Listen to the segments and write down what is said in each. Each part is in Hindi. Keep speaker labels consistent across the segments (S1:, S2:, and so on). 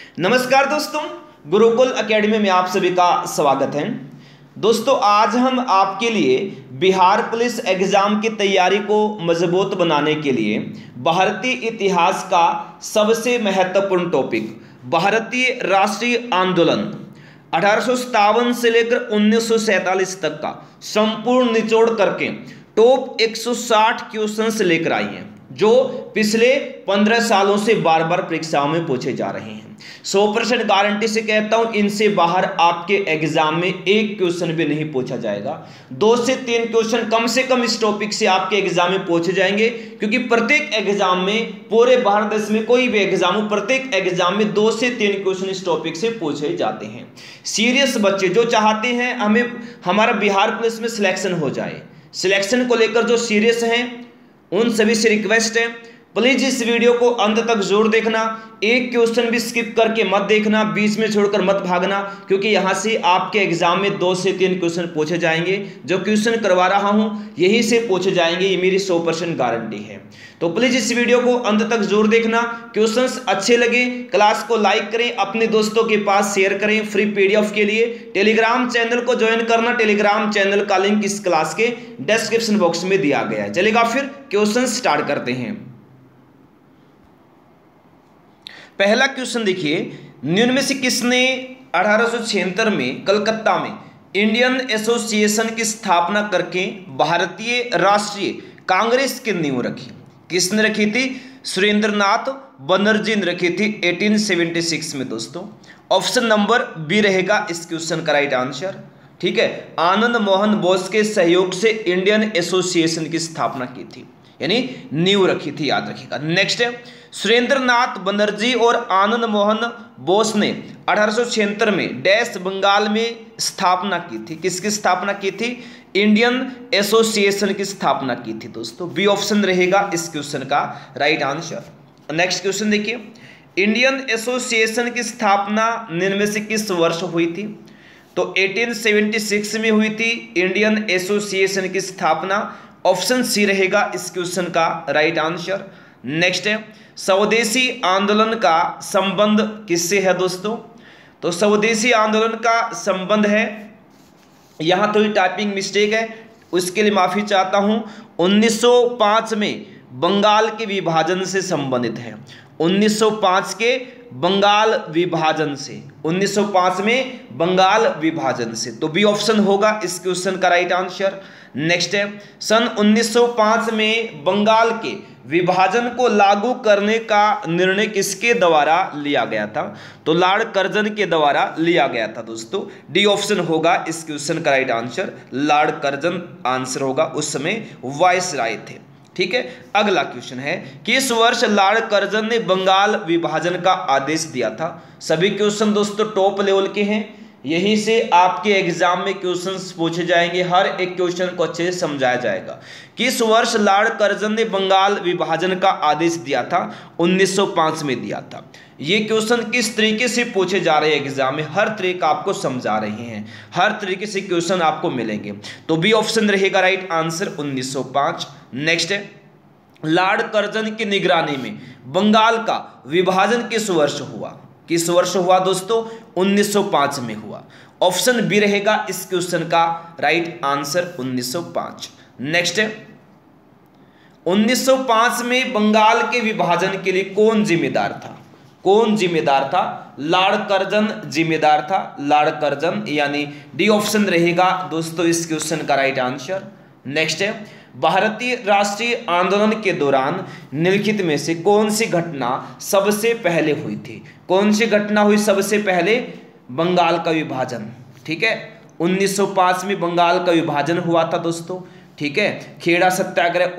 S1: नमस्कार दोस्तों, गुरुकुल एकेडमी में आप सभी का स्वागत है। दोस्तों, आज हम आपके लिए बिहार पुलिस एग्जाम की तैयारी को मजबूत बनाने के लिए भारतीय इतिहास का सबसे महत्वपूर्ण टॉपिक भारतीय राष्ट्रीय आंदोलन 1857 से लेकर 1947 तक का संपूर्ण निचोड़ करके टॉप 160 क्वेश्चंस लेकर आई हैं, जो पिछले 15 सालों से बार बार परीक्षाओं में पूछे जा रहे हैं। 100% गारंटी से कहता हूं, इनसे बाहर आपके एग्जाम में एक क्वेश्चन भी नहीं पूछा जाएगा। 2 से 3 क्वेश्चन कम से कम इस टॉपिक से आपके एग्जाम में पूछे जाएंगे, क्योंकि प्रत्येक एग्जाम में, पूरे भारत देश में कोई भी एग्जाम हो, प्रत्येक एग्जाम में 2 से 3 क्वेश्चन इस टॉपिक से पूछे जाते हैं। सीरियस बच्चे जो चाहते हैं हमें हमारा बिहार पुलिस में सिलेक्शन हो जाए, सिलेक्शन को लेकर जो सीरियस हैं, उन सभी से रिक्वेस्ट है, प्लीज इस वीडियो को अंत तक जरूर देखना। एक क्वेश्चन भी स्किप करके मत देखना, बीच में छोड़कर मत भागना, क्योंकि यहां से आपके एग्जाम में 2 से 3 क्वेश्चन पूछे जाएंगे। जो क्वेश्चन करवा रहा हूं यहीं से पूछे जाएंगे, ये मेरी 100% गारंटी है। तो प्लीज इस वीडियो को अंत तक जरूर देखना। क्वेश्चंस अच्छे लगे क्लास को लाइक करें, अपने दोस्तों के पास शेयर करें। फ्री पीडीएफ के लिए टेलीग्राम चैनल को ज्वाइन करना, टेलीग्राम चैनल का लिंक इस क्लास के डिस्क्रिप्शन बॉक्स में दिया गया है। चलेगा, फिर क्वेश्चन स्टार्ट करते हैं। पहला क्वेश्चन देखिए, निम्न में से किसने 1876 में कलकत्ता में इंडियन एसोसिएशन की स्थापना करके भारतीय राष्ट्रीय कांग्रेस की नींव रखी? किसने रखी थी? सुरेंद्रनाथ बनर्जी ने रखी थी 1876 में। दोस्तों, ऑप्शन नंबर बी रहेगा इस क्वेश्चन का राइट आंसर। ठीक है, आनंद मोहन बोस के सहयोग से इंडियन एसोसिएशन की स्थापना की थी, यानी नींव रखी थी, याद रखिएगा। नेक्स्ट है, सुरेंद्रनाथ बनर्जी और आनंद मोहन बोस ने 1876 में डैश बंगाल में स्थापना की थी। किसकी स्थापना की थी? इंडियन एसोसिएशन की स्थापना की थी। दोस्तों, बी ऑप्शन रहेगा इस क्वेश्चन का राइट आंसर। नेक्स्ट क्वेश्चन देखिए, इंडियन एसोसिएशन की स्थापना निम्न में से किस वर्ष हुई थी? तो 1876 में हुई थी इंडियन एसोसिएशन की स्थापना। ऑप्शन सी रहेगा इस क्वेश्चन का राइट आंसर। नेक्स्ट है, स्वदेशी आंदोलन का संबंध किससे है? दोस्तों, तो स्वदेशी आंदोलन का संबंध है, यहां थोड़ी टाइपिंग मिस्टेक है, उसके लिए माफी चाहता हूं, 1905 में बंगाल के विभाजन से संबंधित है। 1905 के बंगाल विभाजन से, 1905 में बंगाल विभाजन से, तो बी ऑप्शन होगा इस क्वेश्चन का राइट आंसर। नेक्स्ट है, सन 1905 में बंगाल के विभाजन को लागू करने का निर्णय किसके द्वारा लिया गया था? तो लॉर्ड कर्जन के द्वारा लिया गया था। दोस्तों, डी ऑप्शन होगा इस क्वेश्चन का right answer. Lord Curzon answer होगा, उस समय वायसराय थे। ठीक है, अगला क्वेश्चन है, किस वर्ष लॉर्ड कर्जन ने बंगाल विभाजन का आदेश दिया था? सभी क्वेश्चन दोस्तों टॉप लेवल के हैं, यहीं से आपके एग्जाम में क्वेश्चंस पूछे जाएंगे, हर एक क्वेश्चन को अच्छे से समझाया जाएगा। किस वर्ष लॉर्ड कर्जन ने बंगाल विभाजन का आदेश दिया था? 1905 में दिया था। ये क्वेश्चन किस तरीके से पूछे जा रहे हैं एग्जाम में, हर तरीका आपको समझा रहे हैं, हर तरीके से क्वेश्चन आपको मिलेंगे, तो बी ऑप्शन रहेगा राइट आंसर 1905। नेक्स्ट है, लॉर्ड कर्जन की निगरानी में बंगाल का विभाजन किस वर्ष हुआ? किस वर्ष हुआ दोस्तों? 1905 में हुआ। ऑप्शन बी रहेगा इस क्वेश्चन का राइट आंसर 1905। नेक्स्ट है, 1905 में बंगाल के विभाजन के लिए कौन जिम्मेदार था? कौन जिम्मेदार था? लॉर्ड कर्जन जिम्मेदार था, लॉर्ड कर्जन, यानी डी ऑप्शन रहेगा दोस्तों इस क्वेश्चन का राइट आंसर। नेक्स्ट है, भारतीय राष्ट्रीय आंदोलन के दौरान निम्नलिखित में से कौन सी घटना सबसे पहले हुई थी? कौन सी घटना हुई सबसे पहले? बंगाल का विभाजन। ठीक है, 1905 में बंगाल का विभाजन हुआ था दोस्तों। ठीक है, खेड़ा सत्याग्रह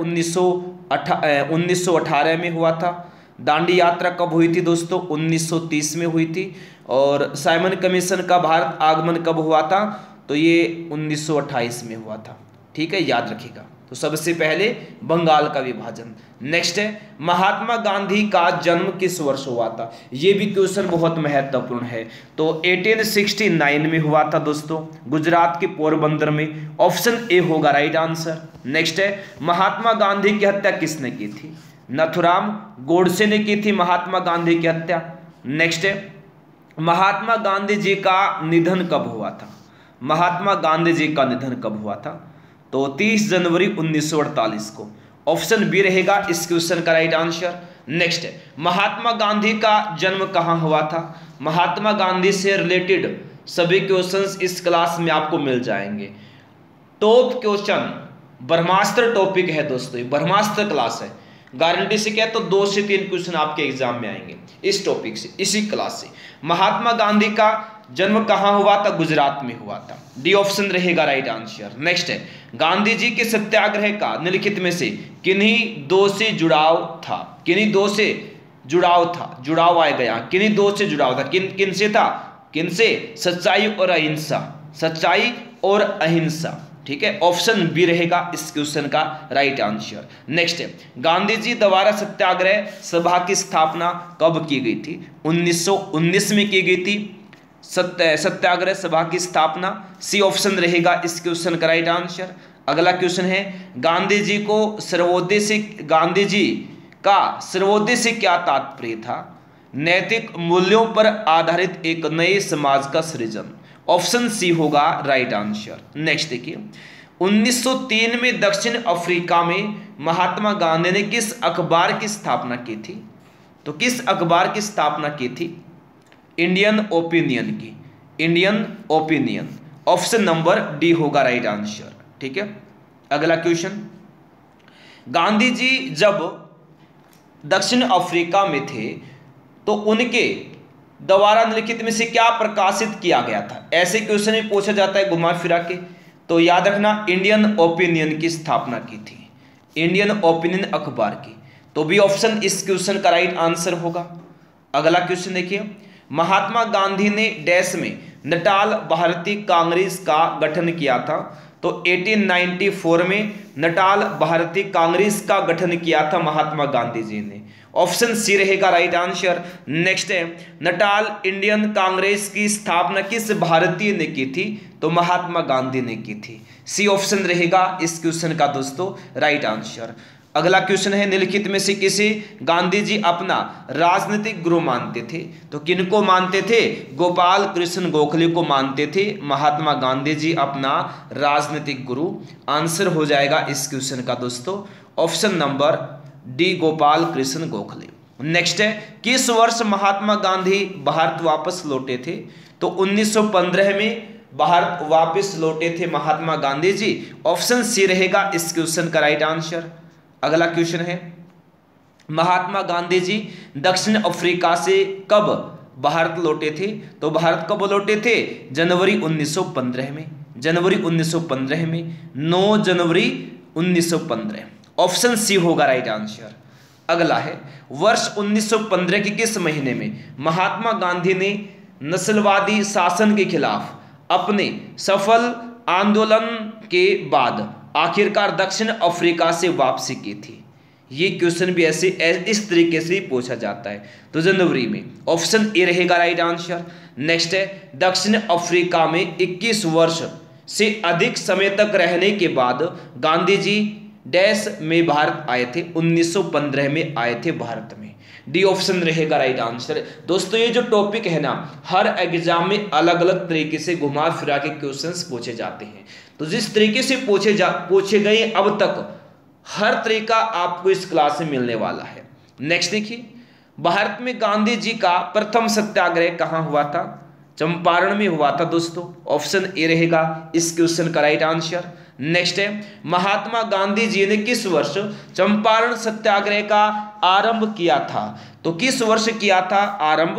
S1: 1918 में हुआ था। दांडी यात्रा कब हुई थी दोस्तों? 1930 में हुई थी। और साइमन कमीशन का भारत आगमन कब हुआ था? तो ये 1928 में हुआ था। ठीक है, याद रखिएगा। तो सबसे पहले बंगाल का विभाजन। नेक्स्ट है, महात्मा गांधी का जन्म किस वर्ष हुआ था? ये भी क्वेश्चन बहुत महत्वपूर्ण है। तो 1869 में हुआ था दोस्तों, गुजरात के पोरबंदर में। ऑप्शन ए होगा राइट आंसर। नेक्स्ट है, महात्मा गांधी की हत्या किसने की थी? नथुराम गोडसे ने की थी महात्मा गांधी की हत्या। नेक्स्ट है, महात्मा गांधी जी का निधन कब हुआ था? महात्मा गांधी जी का निधन कब हुआ था? तो 30 जनवरी 1948 को। ऑप्शन बी रहेगा इस क्वेश्चन का राइट आंसर। नेक्स्ट है, महात्मा गांधी का जन्म कहाँ हुआ था? महात्मा गांधी से रिलेटेड सभी क्वेश्चंस इस क्लास में आपको मिल जाएंगे। टॉप क्वेश्चन ब्रह्मास्त्र टॉपिक है दोस्तों, ये ब्रह्मास्त्र क्लास है। गारंटी से क्या तो 2 से 3 क्वेश्चन आपके एग्जाम में आएंगे इस टॉपिक से, इसी क्लास से। महात्मा गांधी का जन्म कहाँ हुआ था? गुजरात में हुआ था। डी ऑप्शन रहेगा राइट आंसर। नेक्स्ट है, गांधी जी के सत्याग्रह का निम्नलिखित में से किन्हीं दो से जुड़ाव था? किन्हीं दो से जुड़ाव था, जुड़ाव आएगा यहाँ, किन्हीं दो से जुड़ाव था, किन से था? किन से? सच्चाई और अहिंसा, सच्चाई और अहिंसा। ठीक है, ऑप्शन बी रहेगा इस क्वेश्चन का राइट आंसर। नेक्स्ट है, गांधी जी द्वारा सत्याग्रह सभा की स्थापना कब की गई थी? 1919 में की गई थी सत्याग्रह सभा की स्थापना। सी ऑप्शन रहेगा इस क्वेश्चन का राइट आंसर। अगला क्वेश्चन है, गांधी जी का सर्वोदय से क्या तात्पर्य था? नैतिक मूल्यों पर आधारित एक नए समाज का सृजन। ऑप्शन सी होगा राइट आंसर। नेक्स्ट देखिए, 1903 में दक्षिण अफ्रीका में महात्मा गांधी ने किस अखबार की स्थापना की थी? तो किस अखबार की स्थापना की थी? इंडियन ओपिनियन की, Indian opinion. Option number D होगा राइट आंसर। ठीक है, अगला क्वेश्चन, गांधी जी जब दक्षिण अफ्रीका में थे तो उनके द्वारा निम्नलिखित में से क्या प्रकाशित किया गया था? ऐसे क्वेश्चन में पूछा जाता है घुमा फिरा के, तो याद रखना इंडियन ओपिनियन की स्थापना की थी, इंडियन ओपिनियन अखबार की। तो बी ऑप्शन इस क्वेश्चन का राइट आंसर होगा। अगला क्वेश्चन देखिए, महात्मा गांधी ने डैश में नटाल भारतीय कांग्रेस का गठन किया था? तो 1894 में नटाल भारतीय कांग्रेस का गठन किया था महात्मा गांधी जी ने। ऑप्शन सी रहेगा राइट आंसर। नेक्स्ट है, नटाल इंडियन कांग्रेस की स्थापना किस भारतीय ने की थी? तो महात्मा गांधी ने की थी। सी ऑप्शन रहेगा इस क्वेश्चन का दोस्तों राइट आंसर। अगला क्वेश्चन है, निम्नलिखित में से किसे गांधी जी अपना राजनीतिक गुरु मानते थे? तो किनको मानते थे? गोपाल कृष्ण गोखले को मानते थे महात्मा गांधी जी अपना राजनीतिक गुरु। आंसर हो जाएगा इस क्वेश्चन का दोस्तों option number D, Gopal Krishna Gokhale. Next है, किस वर्ष महात्मा गांधी भारत वापस लौटे थे? तो 1915 में भारत वापस लौटे थे महात्मा गांधी जी। ऑप्शन सी रहेगा इस क्वेश्चन का राइट आंसर। अगला क्वेश्चन है, महात्मा गांधी जी दक्षिण अफ्रीका से कब भारत लौटे थे? तो भारत कब लौटे थे? जनवरी 1915 में, जनवरी 1915 में, 9 जनवरी 1915। ऑप्शन सी होगा राइट आंसर। अगला है, वर्ष 1915 के किस महीने में महात्मा गांधी ने नस्लवादी शासन के खिलाफ अपने सफल आंदोलन के बाद आखिरकार दक्षिण अफ्रीका से वापसी की थी? ये क्वेश्चन भी ऐसे इस तरीके से पूछा जाता है। तो जनवरी में, ऑप्शन ए रहेगा राइट आंसर। नेक्स्ट है, दक्षिण अफ्रीका में 21 वर्ष से अधिक समय तक रहने के बाद गांधी जी डैश में भारत आए थे? 1915 में आए थे भारत में। डी ऑप्शन रहेगा राइट आंसर। दोस्तों ये जो टॉपिक है ना, हर एग्जाम में अलग अलग तरीके से घुमा फिरा के क्वेश्चंस पूछे जाते हैं। तो जिस तरीके से पूछे गए अब तक, हर तरीका आपको इस क्लास में मिलने वाला है। नेक्स्ट देखिए, भारत में गांधी जी का प्रथम सत्याग्रह कहाँ हुआ था? चंपारण में हुआ था दोस्तों। ऑप्शन ए रहेगा इस क्वेश्चन का राइट आंसर। नेक्स्ट है, महात्मा गांधी जी ने किस वर्ष चंपारण सत्याग्रह का आरंभ किया था? तो किस वर्ष किया था आरंभ?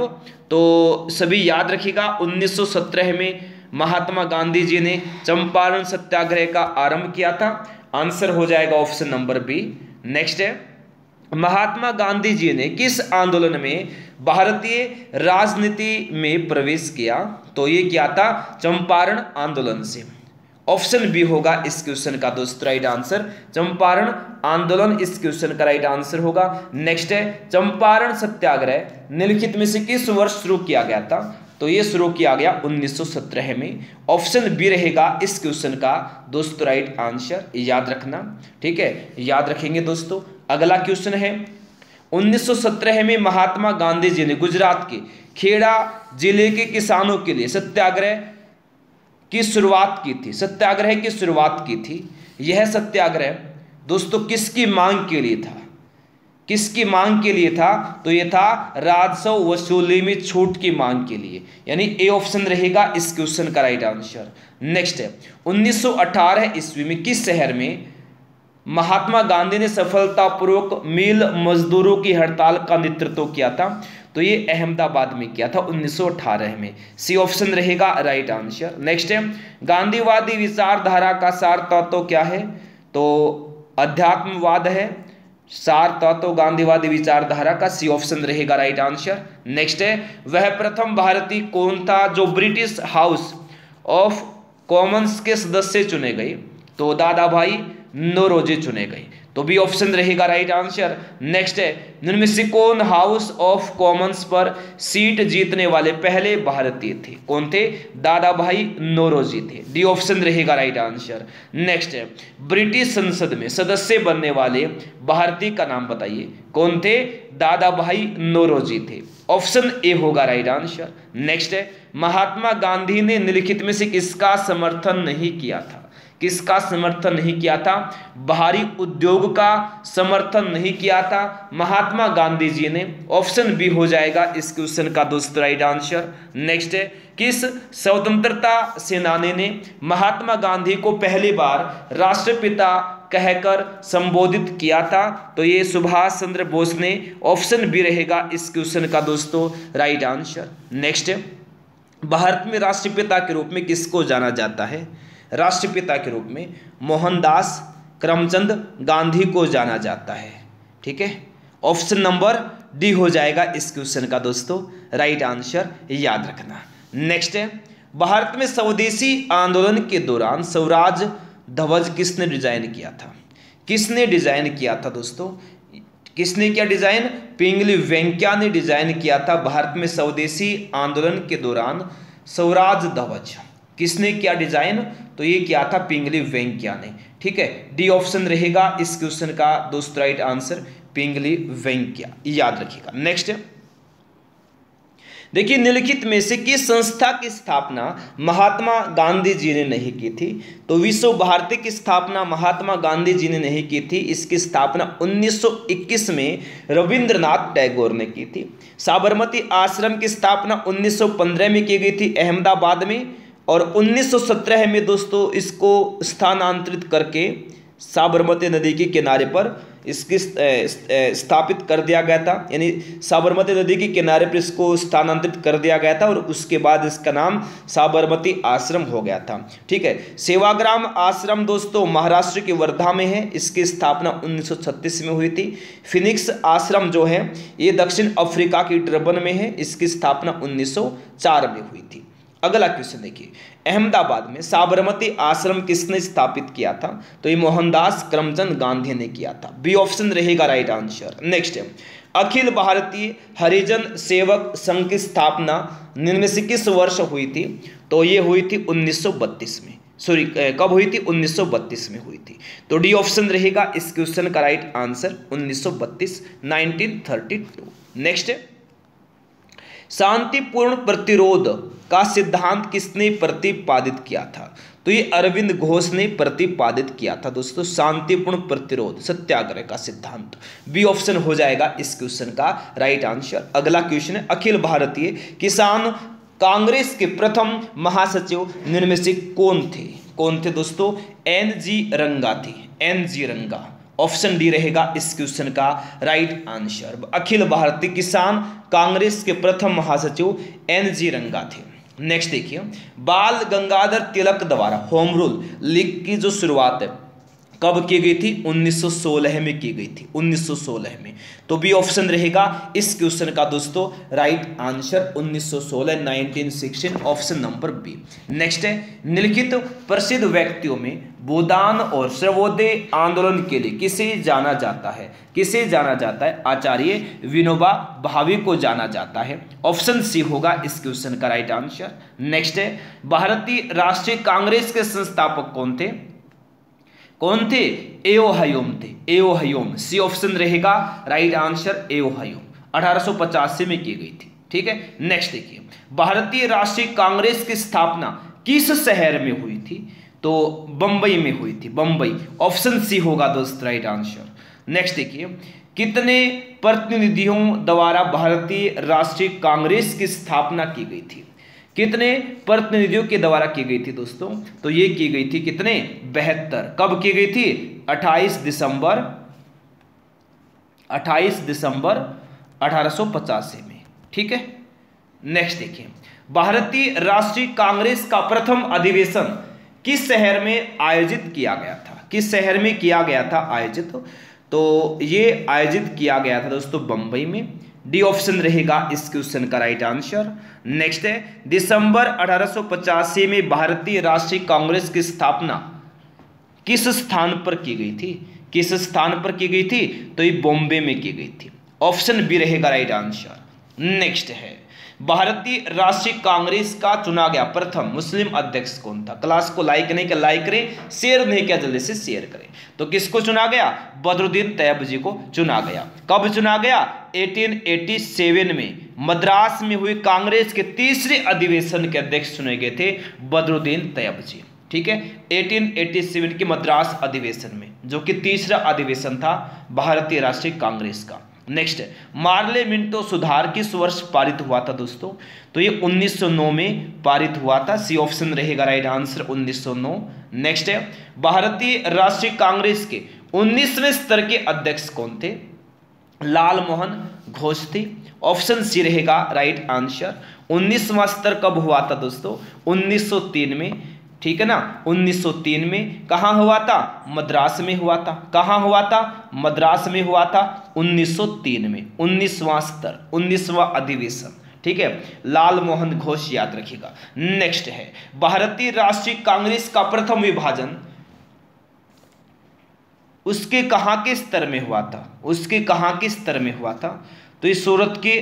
S1: तो सभी याद रखिएगा, 1917 में महात्मा गांधी जी ने चंपारण सत्याग्रह का आरंभ किया था। आंसर हो जाएगा ऑप्शन नंबर बी। नेक्स्ट है, महात्मा गांधी जी ने किस आंदोलन में भारतीय राजनीति में प्रवेश किया? तो ये क्या था? चंपारण आंदोलन से। ऑप्शन बी होगा इस क्वेश्चन का दोस्तों राइट आंसर। चंपारण आंदोलन इस क्वेश्चन का राइट आंसर होगा। नेक्स्ट है, चंपारण सत्याग्रह निम्नलिखित में से किस वर्ष शुरू किया गया था? तो ये शुरू किया गया 1917 में। ऑप्शन बी रहेगा इस क्वेश्चन का दोस्तों राइट आंसर। याद रखना, ठीक है, याद रखेंगे दोस्तों। अगला क्वेश्चन है, 1917 में महात्मा गांधी जी ने गुजरात के खेड़ा जिले के किसानों के लिए सत्याग्रह की शुरुआत की थी। सत्याग्रह की शुरुआत की थी। यह सत्याग्रह दोस्तों किसकी मांग के लिए था? किसकी मांग के लिए था? तो यह था राजस्व वसूली में छूट की मांग के लिए, यानी ए ऑप्शन रहेगा इस क्वेश्चन का राइट आंसर। नेक्स्ट है 1918 ईस्वी में किस शहर में महात्मा गांधी ने सफलतापूर्वक मिल मजदूरों की हड़ताल का नेतृत्व किया था? तो ये अहमदाबाद में किया था 1918 में। सी ऑप्शन रहेगा राइट आंसर। नेक्स्ट है गांधीवादी विचारधारा का सार तत्व क्या है? तो अध्यात्मवाद है सार तत्व गांधीवादी विचारधारा का। सी ऑप्शन रहेगा राइट आंसर। नेक्स्ट है वह प्रथम भारतीय कौन था जो ब्रिटिश हाउस ऑफ कॉमन्स के सदस्य चुने गए? तो दादा भाई नौरोजी चुने गए। तो बी ऑप्शन रहेगा राइट आंसर। नेक्स्ट है निम्न में से कौन हाउस ऑफ कॉमन्स पर सीट जीतने वाले पहले भारतीय थे? कौन थे? दादा भाई नौरोजी थे। डी ऑप्शन रहेगा राइट आंसर। नेक्स्ट है ब्रिटिश संसद में सदस्य बनने वाले भारतीय का नाम बताइए। कौन थे? दादा भाई नौरोजी थे। ऑप्शन ए होगा राइट आंसर। नेक्स्ट है महात्मा गांधी ने निम्नलिखित में से किसका समर्थन नहीं किया था? किसका समर्थन नहीं किया था? बाहरी उद्योग का समर्थन नहीं किया था महात्मा गांधी जी ने। ऑप्शन बी हो जाएगा इस क्वेश्चन का दोस्तों राइट आंसर। नेक्स्ट है किस स्वतंत्रता सेनानी ने महात्मा गांधी को पहली बार राष्ट्रपिता कहकर संबोधित किया था? तो ये सुभाष चंद्र बोस ने। ऑप्शन बी रहेगा इस क्वेश्चन का दोस्तों राइट आंसर। नेक्स्ट है भारत में राष्ट्रपिता के रूप में किसको जाना जाता है? राष्ट्रपिता के रूप में मोहनदास करमचंद गांधी को जाना जाता है। ठीक है, ऑप्शन नंबर डी हो जाएगा इस क्वेश्चन का दोस्तों राइट आंसर, याद रखना। नेक्स्ट है भारत में स्वदेशी आंदोलन के दौरान स्वराज ध्वज किसने डिजाइन किया था? किसने डिजाइन किया था दोस्तों? किसने किया डिजाइन? पिंगली वेंकैया ने डिजाइन किया था। भारत में स्वदेशी आंदोलन के दौरान स्वराज ध्वज किसने किया डिजाइन? तो ये किया था पिंगली वेंकैया ने। ठीक है, डी ऑप्शन रहेगा इस क्वेश्चन का दोस्तों राइट आंसर, पिंगली वेंकैया, याद रखिएगा। नेक्स्ट देखिए निम्नलिखित में से किस संस्था की स्थापना महात्मा गांधी जी ने नहीं की थी? तो विश्व भारती की स्थापना महात्मा गांधी जी ने नहीं की थी। इसकी स्थापना 1921 में रविंद्रनाथ टैगोर ने की थी। साबरमती आश्रम की स्थापना 1915 में की गई थी अहमदाबाद में, और 1917 में दोस्तों इसको स्थानांतरित करके साबरमती नदी के किनारे पर इसकी स्थापित कर दिया गया था। यानी साबरमती नदी के किनारे पर इसको स्थानांतरित कर दिया गया था और उसके बाद इसका नाम साबरमती आश्रम हो गया था। ठीक है, सेवाग्राम आश्रम दोस्तों महाराष्ट्र के वर्धा में है। इसकी स्थापना 1936 में हुई थी। फिनिक्स आश्रम जो है ये दक्षिण अफ्रीका की डरबन में है। इसकी स्थापना 1904 में हुई थी। अगला क्वेश्चन देखिए, अहमदाबाद में साबरमती आश्रम किसने स्थापित किया था? तो ये मोहनदास करमचंद गांधी ने किया था। बी ऑप्शन रहेगा राइट आंसर। नेक्स्ट है अखिल भारतीय हरिजन सेवक संघ की स्थापना निम्न में से किस वर्ष हुई थी? तो ये हुई थी 1932 में। सॉरी, कब हुई थी? 1932 में हुई थी। तो डी ऑप्शन रहेगा इस क्वेश्चन का राइट आंसर, 1932, 1932। नेक्स्ट है शांतिपूर्ण प्रतिरोध का सिद्धांत किसने प्रतिपादित किया था? तो ये अरविंद घोष ने प्रतिपादित किया था दोस्तों, शांतिपूर्ण प्रतिरोध सत्याग्रह का सिद्धांत। बी ऑप्शन हो जाएगा इस क्वेश्चन का राइट आंसर। अगला क्वेश्चन है अखिल भारतीय किसान कांग्रेस के प्रथम महासचिव निम्न में से कौन थे? कौन थे दोस्तों? एन.जी. रंगा थे। एन.जी. रंगा, ऑप्शन डी रहेगा इस क्वेश्चन का राइट आंसर। अखिल भारतीय किसान कांग्रेस के प्रथम महासचिव एन.जी. रंगा थे। नेक्स्ट देखिए बाल गंगाधर तिलक द्वारा होम रूल लीग की जो शुरुआत है कब की गई थी? 1916 में की गई थी, 1916 में। तो बी ऑप्शन रहेगा इस क्वेश्चन का दोस्तों right answer, 1916, 1916, option number B. Next है निम्नलिखित प्रसिद्ध व्यक्तियों में भूदान और सर्वोदय आंदोलन के लिए किसे जाना जाता है? किसे जाना जाता है? आचार्य विनोबा भावे को जाना जाता है। ऑप्शन सी होगा इस क्वेश्चन का राइट आंसर। नेक्स्ट है भारतीय राष्ट्रीय कांग्रेस के संस्थापक कौन थे? कौन थे? एओ हयोम थे, एओ हयोम। सी ऑप्शन रहेगा राइट आंसर, एओ हयोम 1885 में की गई थी। ठीक है, नेक्स्ट देखिए, भारतीय राष्ट्रीय कांग्रेस की स्थापना किस शहर में हुई थी? तो बंबई में हुई थी, बंबई। ऑप्शन सी होगा दोस्त राइट आंसर। नेक्स्ट देखिए, कितने प्रतिनिधियों द्वारा भारतीय राष्ट्रीय कांग्रेस की स्थापना की गई थी? कितने प्रतिनिधियों के द्वारा की गई थी दोस्तों? तो ये की गई थी कितने? 72। कब की गई थी? 28 दिसंबर 1885 में। ठीक है, नेक्स्ट देखिए, भारतीय राष्ट्रीय कांग्रेस का प्रथम अधिवेशन किस शहर में आयोजित किया गया था? किस शहर में किया गया था आयोजित? तो ये आयोजित किया गया था दोस्तों बंबई में। डी ऑप्शन रहेगा इस क्वेश्चन का राइट आंसर। नेक्स्ट है, दिसंबर 1885 में भारतीय राष्ट्रीय कांग्रेस की स्थापना किस स्थान पर की गई थी? किस स्थान पर की गई थी? तो ये बॉम्बे में की गई थी। ऑप्शन बी रहेगा राइट आंसर। नेक्स्ट है, भारतीय राष्ट्रीय कांग्रेस का चुना गया प्रथम मुस्लिम अध्यक्ष कौन था? क्लास को लाइक नहीं किया लाइक करें, शेयर नहीं किया जल्दी से शेयर करें। तो किसको चुना गया? बदरुद्दीन तैयब जी को चुना गया। कब चुना गया? 1887 में मद्रास में हुई कांग्रेस के तीसरे अधिवेशन के अध्यक्ष चुने गए थे बदरुद्दीन तैयब जी। ठीक है, 1887 के मद्रास अधिवेशन में, जो कि तीसरा अधिवेशन था भारतीय राष्ट्रीय कांग्रेस का। नेक्स्ट है, मार्ले मिंटो सुधार किस वर्ष पारित हुआ था दोस्तों? तो ये 1909 में पारित हुआ था। सी ऑप्शन रहेगा राइट आंसर 1909। नेक्स्ट है, भारतीय राष्ट्रीय कांग्रेस के 19वें स्तर के अध्यक्ष कौन थे? लाल मोहन घोष थे। ऑप्शन सी रहेगा राइट आंसर। 19वां स्तर कब हुआ था दोस्तों? 1903 में। ठीक है ना, 1903 में। कहाँ हुआ था? मद्रास में हुआ था। कहाँ हुआ था? मद्रास में हुआ था 1903 में। 19वां स्तर, 19वां अधिवेशन। ठीक है, लाल मोहन घोष याद रखिएगा। नेक्स्ट है, भारतीय राष्ट्रीय कांग्रेस का प्रथम विभाजन उसके कहाँ के स्तर में हुआ था? उसके कहाँ के स्तर में हुआ था? तो ये सूरत के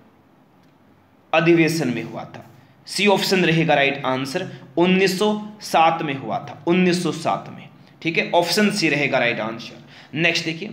S1: अधिवेशन में हुआ था। सी ऑप्शन रहेगा राइट आंसर। 1907 में हुआ था, 1907 में। ठीक है, ऑप्शन सी रहेगा राइट आंसर। नेक्स्ट देखिए,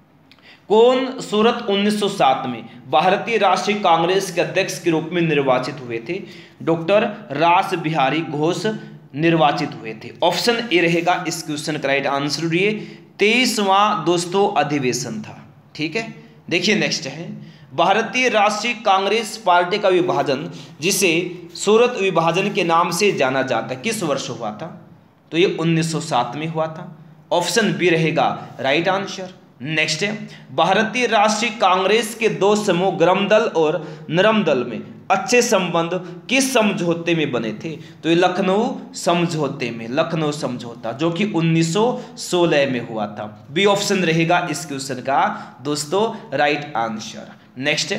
S1: कौन सूरत 1907 में भारतीय राष्ट्रीय कांग्रेस के अध्यक्ष के रूप में निर्वाचित हुए थे? डॉक्टर रास बिहारी घोष निर्वाचित हुए थे। ऑप्शन ए रहेगा इस क्वेश्चन का राइट आंसर। ये 23वां दोस्तों अधिवेशन था। ठीक है, देखिए नेक्स्ट है, भारतीय राष्ट्रीय कांग्रेस पार्टी का विभाजन, जिसे सूरत विभाजन के नाम से जाना जाता है, किस वर्ष हुआ था? तो ये 1907 में हुआ था। ऑप्शन बी रहेगा राइट आंसर। नेक्स्ट है, भारतीय राष्ट्रीय कांग्रेस के दो समूह गरम दल और नरम दल में अच्छे संबंध किस समझौते में बने थे? तो ये लखनऊ समझौते में, लखनऊ समझौता, जो कि 1916 में हुआ था। बी ऑप्शन रहेगा इस क्वेश्चन का दोस्तों राइट आंसर। नेक्स्ट,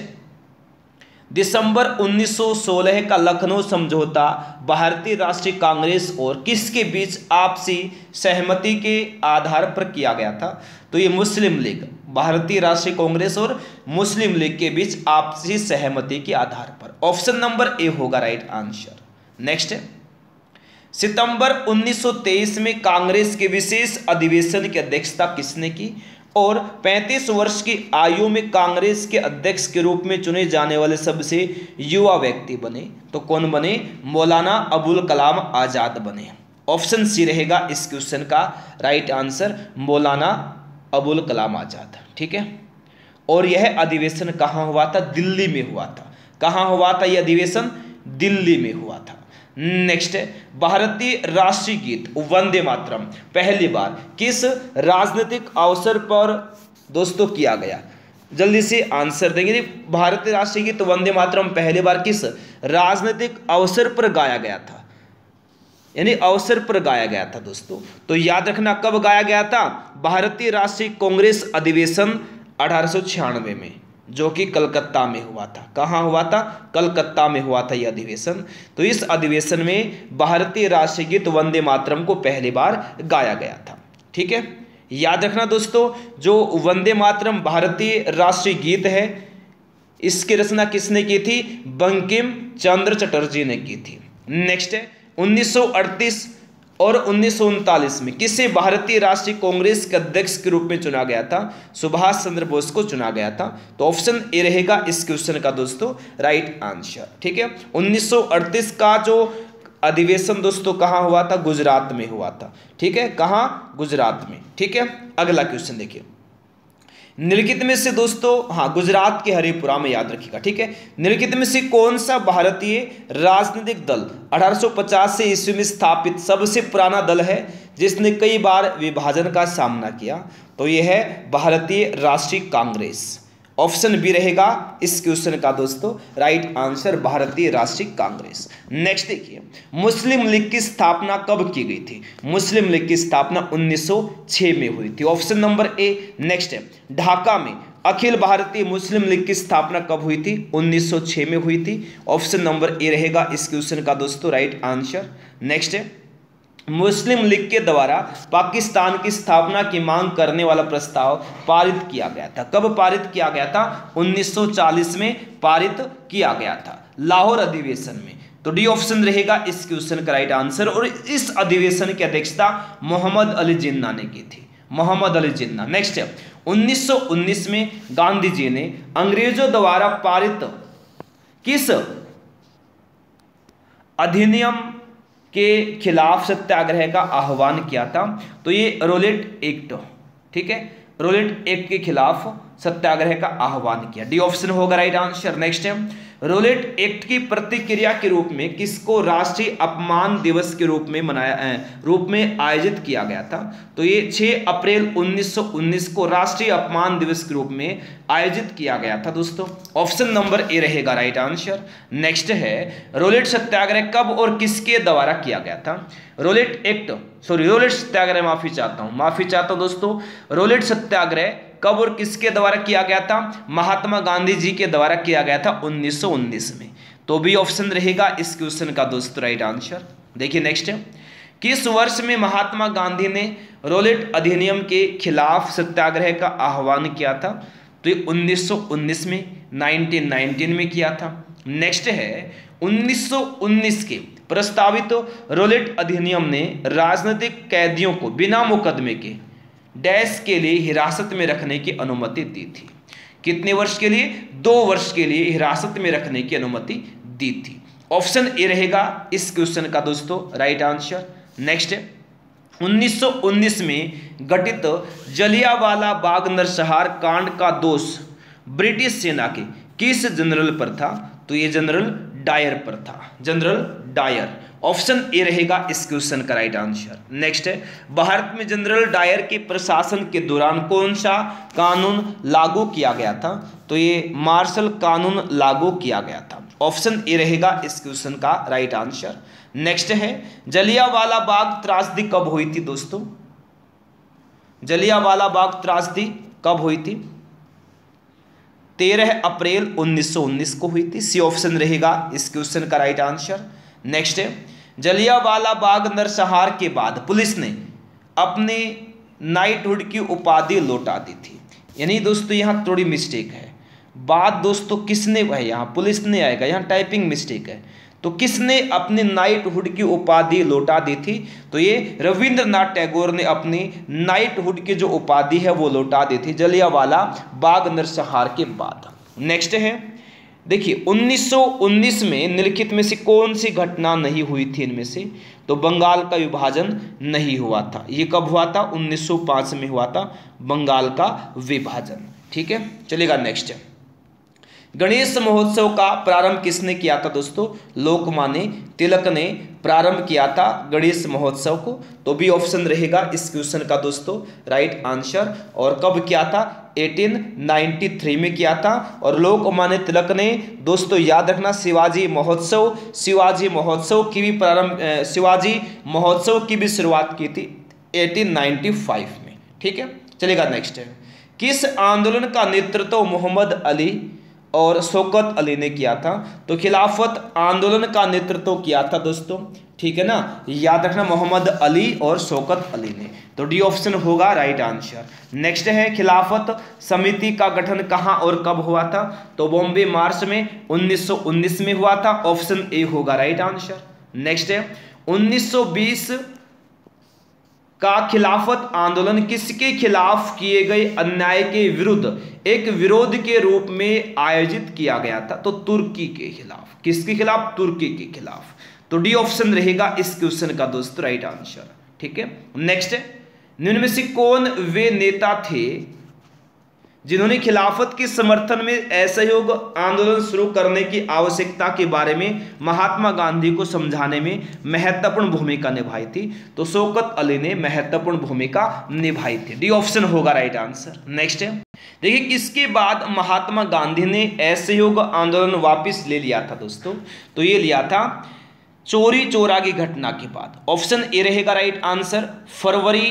S1: दिसंबर 1916 का लखनऊ समझौता भारतीय राष्ट्रीय कांग्रेस और किसके बीच आपसी सहमति के आधार पर किया गया था? तो ये मुस्लिम लीग, भारतीय राष्ट्रीय कांग्रेस और मुस्लिम लीग के बीच आपसी सहमति के आधार पर। ऑप्शन नंबर ए होगा राइट आंसर। नेक्स्ट, सितंबर 1923 में कांग्रेस के विशेष अधिवेशन की अध्यक्षता किसने की और 35 वर्ष की आयु में कांग्रेस के अध्यक्ष के रूप में चुने जाने वाले सबसे युवा व्यक्ति बने? तो कौन बने? मौलाना अबुल कलाम आजाद बने। ऑप्शन सी रहेगा इस क्वेश्चन का राइट आंसर, मौलाना अबुल कलाम आजाद। ठीक है, और यह अधिवेशन कहाँ हुआ था? दिल्ली में हुआ था। कहाँ हुआ था यह अधिवेशन? दिल्ली में हुआ था। नेक्स्ट है, भारतीय राष्ट्रीय गीत वंदे मातरम पहली बार किस राजनीतिक अवसर पर दोस्तों किया गया? जल्दी से आंसर देंगे। भारतीय राष्ट्रीय गीत वंदे मातरम पहली बार किस राजनीतिक अवसर पर गाया गया था? यानी अवसर पर गाया गया था दोस्तों। तो याद रखना कब गाया गया था? भारतीय राष्ट्रीय कांग्रेस अधिवेशन 1896 में, जो कि कलकत्ता में हुआ था। कहाँ हुआ था? कलकत्ता में हुआ था यह अधिवेशन। तो इस अधिवेशन में भारतीय राष्ट्रीय गीत वंदे मातरम को पहली बार गाया गया था। ठीक है, याद रखना दोस्तों, जो वंदे मातरम भारतीय राष्ट्रीय गीत है, इसकी रचना किसने की थी? बंकिम चंद्र चटर्जी ने की थी। नेक्स्ट है, 1938 और 1939 में किसे भारतीय राष्ट्रीय कांग्रेस के अध्यक्ष के रूप में चुना गया था? सुभाष चंद्र बोस को चुना गया था। तो ऑप्शन ए रहेगा इस क्वेश्चन का दोस्तों राइट आंसर। ठीक है, 1938 का जो अधिवेशन दोस्तों कहाँ हुआ था? गुजरात में हुआ था। ठीक है, कहाँ? गुजरात में। ठीक है, अगला क्वेश्चन देखिए, निम्नलिखित में से दोस्तों, हाँ गुजरात के हरिपुरा में, याद रखिएगा। ठीक है, निम्नलिखित में से कौन सा भारतीय राजनीतिक दल 1850 से ईस्वी में स्थापित सबसे पुराना दल है जिसने कई बार विभाजन का सामना किया? तो यह है भारतीय राष्ट्रीय कांग्रेस। ऑप्शन बी रहेगा इस क्वेश्चन का दोस्तों राइट आंसर, भारतीय राष्ट्रीय कांग्रेस। नेक्स्ट देखिए, मुस्लिम लीग की स्थापना कब की गई थी? मुस्लिम लीग की स्थापना 1906 में हुई थी। ऑप्शन नंबर ए। नेक्स्ट है, ढाका में अखिल भारतीय मुस्लिम लीग की स्थापना कब हुई थी? 1906 में हुई थी। ऑप्शन नंबर ए रहेगा इस क्वेश्चन का दोस्तों राइट आंसर। नेक्स्ट है, मुस्लिम लीग के द्वारा पाकिस्तान की स्थापना की मांग करने वाला प्रस्ताव पारित किया गया था। कब पारित किया गया था? 1940 में पारित किया गया था, लाहौर अधिवेशन में। तो डी ऑप्शन रहेगा इस क्वेश्चन का राइट आंसर। और इस अधिवेशन की अध्यक्षता मोहम्मद अली जिन्ना ने की थी, मोहम्मद अली जिन्ना। नेक्स्ट है, 1919 में गांधी जी ने अंग्रेजों द्वारा पारित किस अधिनियम के खिलाफ सत्याग्रह का आह्वान किया था? तो ये रोलेट एक्ट। ठीक है, रोलेट एक्ट के खिलाफ सत्याग्रह का आह्वान किया। डी ऑप्शन होगा राइट आंसर। नेक्स्ट है, रोलेट एक्ट की प्रतिक्रिया के रूप में किसको राष्ट्रीय अपमान दिवस के रूप में आयोजित किया गया था? तो ये 6 अप्रैल 1919 को राष्ट्रीय अपमान दिवस के रूप में आयोजित किया गया था दोस्तों। ऑप्शन नंबर ए रहेगा राइट आंसर। नेक्स्ट है, रोलेट सत्याग्रह कब और किसके द्वारा किया गया था? रोलेट सत्याग्रह, माफी चाहता हूं दोस्तों। रोलेट सत्याग्रह कब और किसके द्वारा किया गया था? महात्मा गांधी जी के द्वारा किया गया था 1919 में। तो बी ऑप्शन रहेगा इस क्वेश्चन का दोस्तों राइट आंसर। देखिए नेक्स्ट है, किस वर्ष में महात्मा गांधी ने रोलेट अधिनियम के खिलाफ सत्याग्रह का आह्वान किया था? तो ये 1919 में, 1919 में किया था। नेक्स्ट है, 1919 के प्रस्तावित रोलेट अधिनियम ने राजनीतिक कैदियों को बिना मुकदमे के डैश के लिए हिरासत में रखने की अनुमति दी थी। कितने वर्ष के लिए? 2 वर्ष के लिए हिरासत में रखने की अनुमति दी थी। ऑप्शन ए रहेगा इस क्वेश्चन का दोस्तों राइट आंसर। नेक्स्ट है, 1919 में घटित जलियांवाला बाग नरसंहार कांड का दोष ब्रिटिश सेना के किस जनरल पर था? तो ये जनरल डायर पर था, जनरल डायर। ऑप्शन ए रहेगा इस क्वेश्चन का राइट आंसर। नेक्स्ट है, भारत में जनरल डायर के प्रशासन के दौरान कौन सा कानून लागू किया गया था? तो ये मार्शल कानून लागू किया गया था। ऑप्शन ए रहेगा इस क्वेश्चन का राइट आंसर। नेक्स्ट है, जलियांवाला बाग त्रासदी कब हुई थी दोस्तों? जलियांवाला बाग त्रासदी कब हुई थी? 13 अप्रैल 1919 को हुई थी। सी ऑप्शन रहेगा इस क्वेश्चन का राइट आंसर। नेक्स्ट है, जलियांवाला बाग नरसंहार के बाद पुलिस ने अपने नाइटहुड की उपाधि लौटा दी थी। यानी दोस्तों यहाँ थोड़ी मिस्टेक है, बात दोस्तों किसने है, यहाँ पुलिस ने आएगा, यहाँ टाइपिंग मिस्टेक है। तो किसने अपनी नाइटहुड की उपाधि लौटा दी थी? तो ये रविंद्रनाथ टैगोर ने अपनी नाइटहुड की जो उपाधि है वो लौटा दी थी जलियांवाला बाग नरसंहार के बाद। नेक्स्ट है, देखिए 1919 में निम्नलिखित में से कौन सी घटना नहीं हुई थी? इनमें से तो बंगाल का विभाजन नहीं हुआ था। ये कब हुआ था? 1905 में हुआ था बंगाल का विभाजन। ठीक है, चलेगा। नेक्स्ट है, गणेश महोत्सव का प्रारंभ किसने किया था दोस्तों? लोकमान्य तिलक ने प्रारंभ किया था गणेश महोत्सव को। तो बी ऑप्शन रहेगा इस क्वेश्चन का दोस्तों राइट आंसर। और कब किया था? 1893 में किया था। और लोकमान्य तिलक ने दोस्तों याद रखना शिवाजी महोत्सव की भी शुरुआत की थी 1895 में। ठीक है, चलेगा। नेक्स्ट है, किस आंदोलन का नेतृत्व मोहम्मद अली और शौकत अली ने किया था? तो खिलाफत आंदोलन का नेतृत्व किया था दोस्तों। ठीक है ना, याद रखना मोहम्मद अली और शौकत अली ने। तो डी ऑप्शन होगा राइट आंसर। नेक्स्ट है, खिलाफत समिति का गठन कहां और कब हुआ था? तो बॉम्बे मार्च में 1919 में हुआ था। ऑप्शन ए होगा राइट आंसर। नेक्स्ट है, 1920 का खिलाफत आंदोलन किसके खिलाफ किए गए अन्याय के विरुद्ध एक विरोध के रूप में आयोजित किया गया था? तो तुर्की के खिलाफ। किसके खिलाफ? तुर्की के खिलाफ। तो डी ऑप्शन रहेगा इस क्वेश्चन का दोस्तों राइट आंसर। ठीक है, नेक्स्ट है, निम्न में से कौन वे नेता थे जिन्होंने खिलाफत के समर्थन में असहयोग आंदोलन शुरू करने की आवश्यकता के बारे में महात्मा गांधी को समझाने में महत्वपूर्ण भूमिका निभाई थी? तो शौकत अली ने महत्वपूर्ण भूमिका निभाई थी। डी ऑप्शन होगा राइट आंसर। नेक्स्ट है, देखिए किसके बाद महात्मा गांधी ने असहयोग आंदोलन वापस ले लिया था दोस्तों? तो ये लिया था चौरी चौरा की घटना के बाद। ऑप्शन ए रहेगा राइट आंसर। फरवरी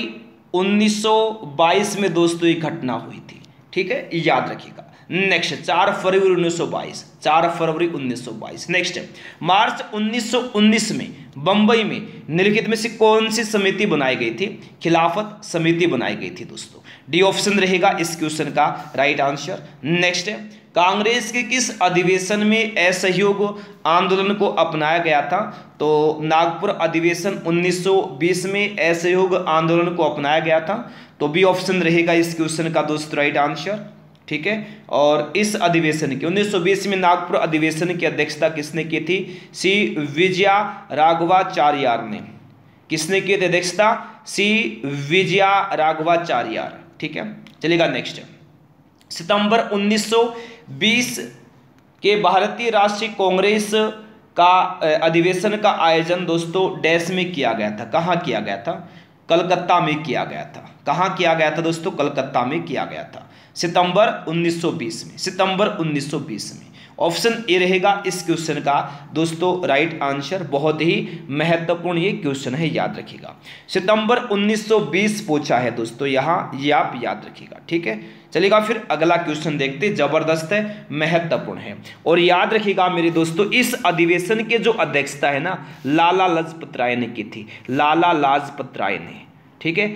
S1: 1922 में दोस्तों ये घटना हुई थी। ठीक है, याद रखिएगा। नेक्स्ट 4 फरवरी 1922, 4 फरवरी 1922। नेक्स्ट है, मार्च 1919 में बंबई में निम्नलिखित में से कौन सी समिति बनाई गई थी? खिलाफत समिति बनाई गई थी दोस्तों। डी ऑप्शन रहेगा इस क्वेश्चन का राइट आंसर। नेक्स्ट है, कांग्रेस के किस अधिवेशन में असहयोग आंदोलन को अपनाया गया था? तो नागपुर अधिवेशन 1920 में असहयोग आंदोलन को अपनाया गया था। तो बी ऑप्शन रहेगा इस क्वेश्चन का दोस्तों राइट आंसर। ठीक है, और इस अधिवेशन की 1920 में नागपुर अधिवेशन की अध्यक्षता किसने की थी? सी विजया राघवाचार्यार ने। किसने की थी अध्यक्षता? सी विजया राघवाचार्यार। ठीक है, चलेगा। नेक्स्ट है, सितंबर 1920 के भारतीय राष्ट्रीय कांग्रेस का अधिवेशन का आयोजन दोस्तों डैश में किया गया था? कहाँ किया गया था? कलकत्ता में किया गया था। कहाँ किया गया था दोस्तों? कलकत्ता में किया गया था सितंबर 1920 में। सितंबर 1920 में। ऑप्शन ए रहेगा इस क्वेश्चन का दोस्तों राइट आंसर। बहुत ही महत्वपूर्ण ये क्वेश्चन है, याद रखिएगा। सितंबर 1920 पूछा है दोस्तों यहाँ, ये आप याद रखिएगा। ठीक है, चलिएगा फिर अगला क्वेश्चन देखते, जबरदस्त है, महत्वपूर्ण है। और याद रखिएगा मेरे दोस्तों, इस अधिवेशन के जो अध्यक्षता है ना लाला लाजपत राय ने की थी। लाला लाजपत राय ने। ठीक है,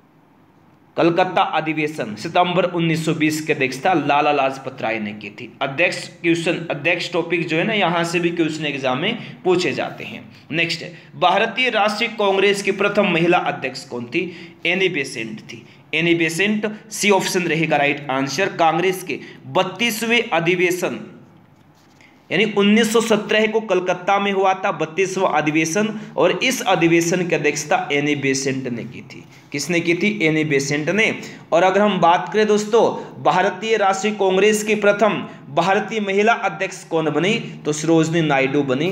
S1: कलकत्ता अधिवेशन सितंबर 1920 के अध्यक्षता लाला लाजपत राय ने की थी। अध्यक्ष क्वेश्चन, अध्यक्ष टॉपिक जो है ना यहाँ से भी क्वेश्चन एग्जाम में पूछे जाते हैं। नेक्स्ट है, भारतीय राष्ट्रीय कांग्रेस की प्रथम महिला अध्यक्ष कौन थी? एनी बेसेंट थी। एनी बेसेंट, सी ऑप्शन रहेगा राइट आंसर। कांग्रेस के 32वें अधिवेशन यानी 1917 को कलकत्ता में हुआ था 32वां अधिवेशन, और इस अधिवेशन की अध्यक्षता एनी बेसेंट ने की थी। किसने की थी? एनी बेसेंट ने। और अगर हम बात करें दोस्तों भारतीय राष्ट्रीय कांग्रेस की प्रथम भारतीय महिला अध्यक्ष कौन बनी? तो सरोजिनी नायडू बनी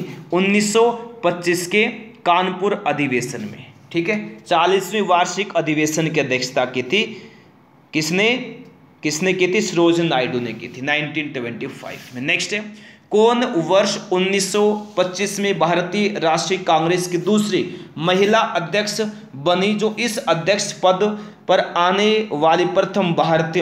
S1: 1925 के कानपुर अधिवेशन में। ठीक है, 40वें वार्षिक अधिवेशन की अध्यक्षता की थी किसने की थी? सरोजिनी नायडू ने की थी 1925 में। नेक्स्ट है, कौन वर्ष 1925 में भारतीय राष्ट्रीय कांग्रेस की दूसरी महिला अध्यक्ष बनी, जो इस अध्यक्ष पद पर आने वाली प्रथम भारतीय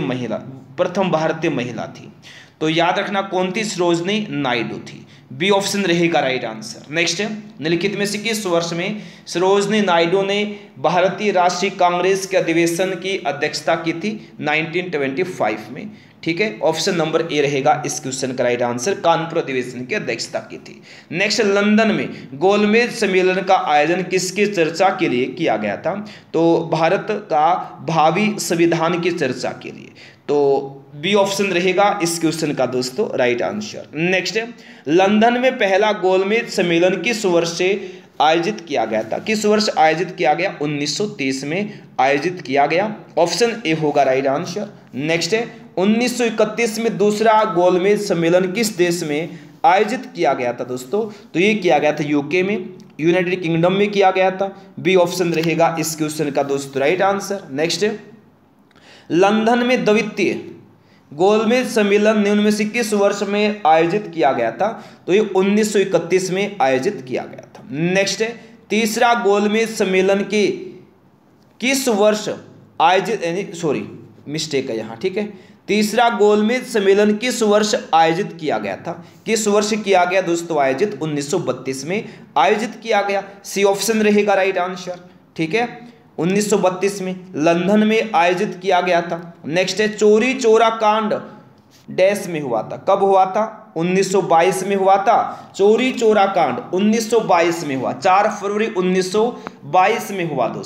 S1: महिला थी? तो याद रखना कौन थी? सरोजिनी नायडू थी। बी ऑप्शन रहेगा राइट आंसर। नेक्स्ट है, निम्नलिखित में से किस वर्ष में सरोजिनी नायडू ने भारतीय राष्ट्रीय कांग्रेस के अधिवेशन की अध्यक्षता की थी? 1925 में। ठीक है, ऑप्शन नंबर ए रहेगा इस क्वेश्चन का राइट आंसर। कानपुर अधिवेशन की अध्यक्षता की थी। नेक्स्ट, लंदन में गोलमेज सम्मेलन का आयोजन किसकी चर्चा के लिए किया गया था? तो भारत का भावी संविधान की चर्चा के लिए। तो बी ऑप्शन रहेगा इस क्वेश्चन का दोस्तों राइट आंसर। नेक्स्ट है, लंदन में पहला गोलमेज सम्मेलन किस वर्ष से आयोजित किया गया था? किस वर्ष आयोजित किया गया? 1930 में आयोजित किया गया। ऑप्शन ए होगा राइट आंसर। नेक्स्ट है, 1931 में दूसरा गोलमेज सम्मेलन किस देश में आयोजित किया गया था दोस्तों? तो ये किया गया था यूके में, यूनाइटेड किंगडम में किया गया था। बी ऑप्शन रहेगा इस क्वेश्चन का दोस्तों राइट आंसर। नेक्स्ट है, लंदन में द्वितीय गोलमेज सम्मेलन निम्न में से किस वर्ष में आयोजित किया गया था? तो ये 1931 में आयोजित किया गया था। नेक्स्ट है, तीसरा गोलमेज सम्मेलन के किस वर्ष आयोजित, मिस्टेक है यहाँ। ठीक है, तीसरा गोलमेज सम्मेलन किस वर्ष आयोजित किया गया था? किस वर्ष किया गया दोस्तों आयोजित? 1932 में आयोजित किया गया। सी ऑप्शन रहेगा राइट आंसर। ठीक है, 1932 में लंदन में आयोजित किया गया था। नेक्स्ट है, चोरी चोरा कांड डैश में हुआ था? कब हुआ था? 1922 में हुआ था। चोरी चोरा कांड 1922 में हुआ, 4 फरवरी 1922 में हुआ दोस्तों।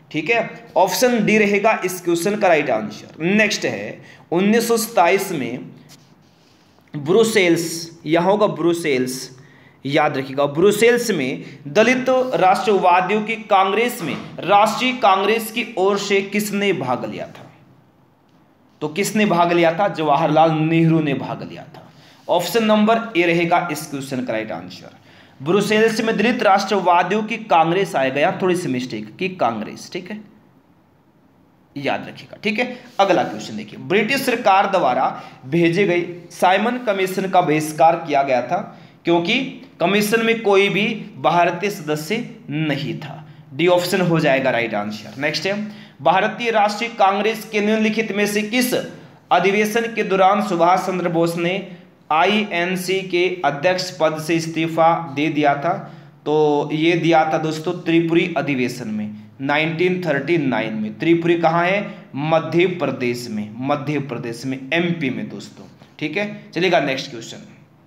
S1: ठीक है, ऑप्शन डी रहेगा इस क्वेश्चन का राइट आंसर। नेक्स्ट है 1927 में ब्रुसेल्स, यहाँ होगा ब्रुसेल्स, याद रखिएगा, ब्रुसेल्स में दलित राष्ट्रवादियों की कांग्रेस में राष्ट्रीय कांग्रेस की ओर से किसने भाग लिया था? तो किसने भाग लिया था? जवाहरलाल नेहरू ने भाग लिया था। ऑप्शन नंबर ए रहेगा इस क्वेश्चन का राइट आंसर। ब्रुसेल्स में दलित राष्ट्रवादियों की कांग्रेस आया गया, थोड़ी सी मिस्टेक की कांग्रेस, ठीक है, याद रखिएगा, ठीक है। अगला क्वेश्चन देखिए, ब्रिटिश सरकार द्वारा भेजे गए साइमन कमीशन का बहिष्कार किया गया था क्योंकि कमीशन में कोई भी भारतीय सदस्य नहीं था। डी ऑप्शन हो जाएगा राइट आंसर। नेक्स्ट है, भारतीय राष्ट्रीय कांग्रेस के निम्नलिखित में से किस अधिवेशन के दौरान सुभाष चंद्र बोस ने आईएनसी के अध्यक्ष पद से इस्तीफा दे दिया था? तो ये दिया था दोस्तों त्रिपुरी अधिवेशन में 1939 में। त्रिपुरी कहाँ है? मध्य प्रदेश में, मध्य प्रदेश में, एमपी में दोस्तों, ठीक है। चलिएगा नेक्स्ट क्वेश्चन,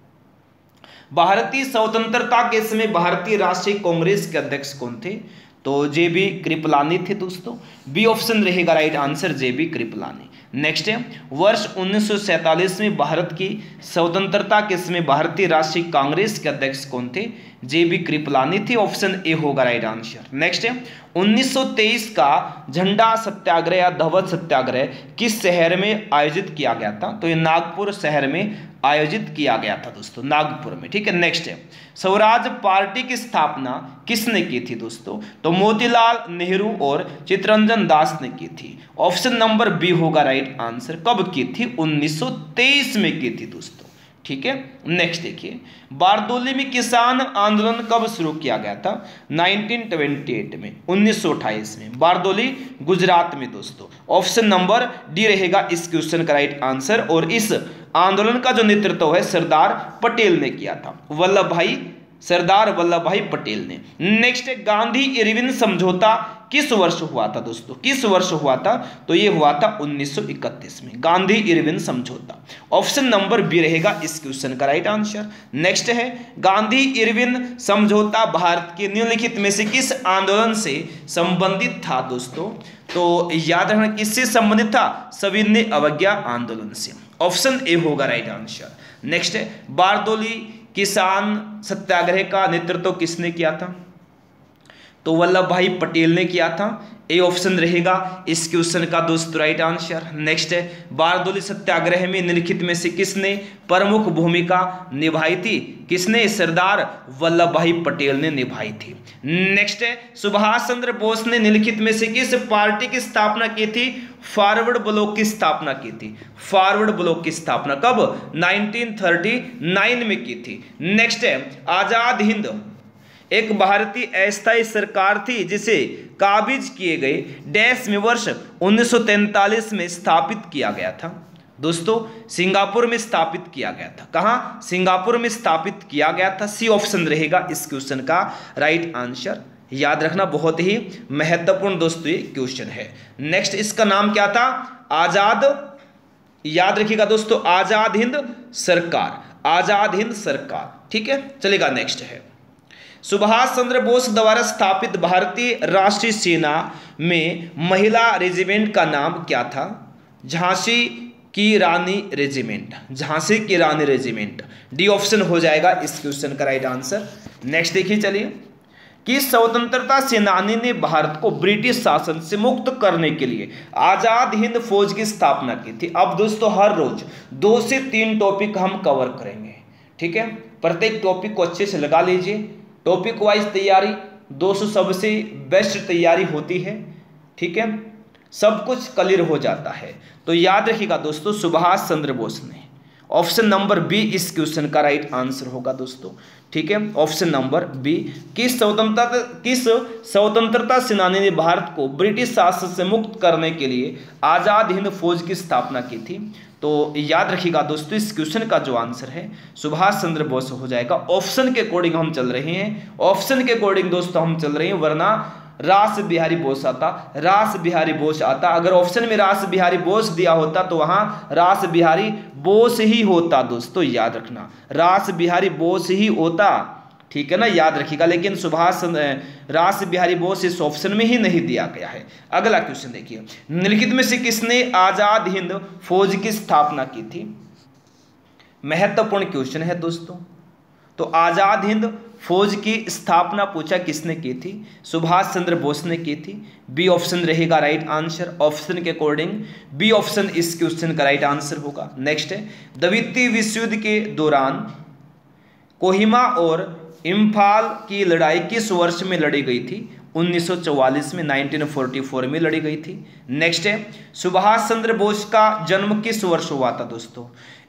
S1: भारतीय स्वतंत्रता के समय भारतीय राष्ट्रीय कांग्रेस के अध्यक्ष कौन थे? तो जेबी कृपलानी थे दोस्तों। बी ऑप्शन रहेगा right answer, J B Kripalani. Next है, वर्ष 1947 में भारत की स्वतंत्रता के समय भारतीय राष्ट्रीय कांग्रेस के अध्यक्ष कौन थे? जेबी कृपलानी थे। ऑप्शन ए होगा राइट आंसर। नेक्स्ट है, 1923 का झंडा सत्याग्रह या धवज सत्याग्रह किस शहर में आयोजित किया गया था? तो ये नागपुर शहर में आयोजित किया गया था दोस्तों, नागपुर में, ठीक है। नेक्स्ट है, स्वराज पार्टी की स्थापना किसने की थी दोस्तों? तो मोतीलाल नेहरू और चित्तरंजन दास ने की थी। ऑप्शन नंबर बी होगा राइट आंसर। कब की थी? 1923 में की थी दोस्तों, ठीक है। नेक्स्ट देखिए, बारदोली में किसान आंदोलन कब शुरू किया गया था? 1928 में, 1928 में, बारदोली गुजरात में दोस्तों। ऑप्शन नंबर डी रहेगा इस क्वेश्चन का राइट आंसर। और इस आंदोलन का जो नेतृत्व है सरदार पटेल ने किया था, सरदार वल्लभ भाई पटेल ने। नेक्स्ट है, गांधी इरविन समझौता किस वर्ष हुआ था दोस्तों? किस वर्ष हुआ था? तो ये हुआ था 1931 में, गांधी इरविन समझौता। ऑप्शन नंबर बी रहेगा इस क्वेश्चन का राइट आंसर। नेक्स्ट है, गांधी इरविन समझौता भारत के निम्नलिखित में से किस आंदोलन से संबंधित था दोस्तों? तो याद रखना किससे संबंधित था? सविनय अवज्ञा आंदोलन से। ऑप्शन ए होगा राइट आंसर। नेक्स्ट है, बारदोली किसान सत्याग्रह का नेतृत्व किसने किया था? तो वल्लभ भाई पटेल ने किया था। ए ऑप्शन रहेगा इस क्वेश्चन का दोस्तों राइट आंसर। नेक्स्ट है, बारदोली सत्याग्रह में निम्नलिखित में से किसने प्रमुख भूमिका निभाई थी? किसने? सरदार वल्लभ भाई पटेल ने निभाई थी। नेक्स्ट है, सुभाष चंद्र बोस ने निम्नलिखित में से किस पार्टी की स्थापना की थी? फॉरवर्ड ब्लॉक की स्थापना की थी। फॉरवर्ड ब्लॉक की स्थापना कब? 1939 में की थी। नेक्स्ट है, आजाद हिंद एक भारतीय अस्थायी सरकार थी जिसे काबिज किए गए डैश में वर्ष 1943 में स्थापित किया गया था दोस्तों। सिंगापुर में स्थापित किया गया था। कहाँ? सिंगापुर में स्थापित किया गया था। सी ऑप्शन रहेगा इस क्वेश्चन का राइट आंसर। याद रखना, बहुत ही महत्वपूर्ण दोस्तों ये क्वेश्चन है। नेक्स्ट, इसका नाम क्या था? आजाद, याद रखिएगा दोस्तों, आजाद हिंद सरकार, आजाद हिंद सरकार, ठीक है। चलेगा नेक्स्ट है, सुभाष चंद्र बोस द्वारा स्थापित भारतीय राष्ट्रीय सेना में महिला रेजिमेंट का नाम क्या था? झांसी की रानी रेजिमेंट, झांसी की रानी रेजिमेंट। डी ऑप्शन हो जाएगा इस क्वेश्चन का राइट आंसर। नेक्स्ट देखिए, चलिए, कि स्वतंत्रता सेनानी ने भारत को ब्रिटिश शासन से मुक्त करने के लिए आजाद हिंद फौज की स्थापना की थी। अब दोस्तों हर रोज 2 से 3 टॉपिक हम कवर करेंगे, ठीक है। प्रत्येक टॉपिक को अच्छे से लगा लीजिए। टॉपिक वाइज तैयारी 200 सबसे बेस्ट तैयारी होती है, ठीक है, सब कुछ क्लियर हो जाता है। तो याद रखिएगा दोस्तों, सुभाष चंद्र बोस ने, ऑप्शन नंबर बी इस क्वेश्चन का राइट आंसर होगा दोस्तों, ठीक है। ऑप्शन नंबर बी, किस स्वतंत्रता सेनानी ने भारत को ब्रिटिश शासन से मुक्त करने के लिए आजाद हिंद फौज की स्थापना की थी? तो याद रखिएगा दोस्तों, इस क्वेश्चन का जो आंसर है सुभाष चंद्र बोस हो जाएगा। ऑप्शन के अकॉर्डिंग हम चल रहे हैं, ऑप्शन के अकॉर्डिंग दोस्तों हम चल रहे हैं, वरना रास बिहारी बोस आता, रास बिहारी बोस आता। अगर ऑप्शन में रास बिहारी बोस दिया होता तो वहां रास बिहारी बोस ही होता दोस्तों, याद रखना, रास बिहारी बोस ही होता, ठीक है ना, याद रखिएगा। लेकिन रास बिहारी बोस इस ऑप्शन में ही नहीं दिया गया है। अगला क्वेश्चन देखिए, निम्नलिखित में से किसने आजाद हिंद फौज की स्थापना की थी? महत्वपूर्ण क्वेश्चन है दोस्तों। तो आजाद हिंद फौज की स्थापना पूछा किसने की थी? सुभाष चंद्र बोस ने की थी। बी ऑप्शन रहेगा राइट आंसर। ऑप्शन के अकॉर्डिंग बी ऑप्शन इस क्वेश्चन का राइट आंसर होगा। नेक्स्ट है, द्वितीय विश्व युद्ध के दौरान कोहिमा और इम्फाल की लड़ाई किस वर्ष में लड़ी गई थी? 1944 में, 1944 में लड़ी गई थी। नेक्स्ट है, सुभाष चंद्र बोस का जन्म किस वर्ष हुआ था दोस्तों?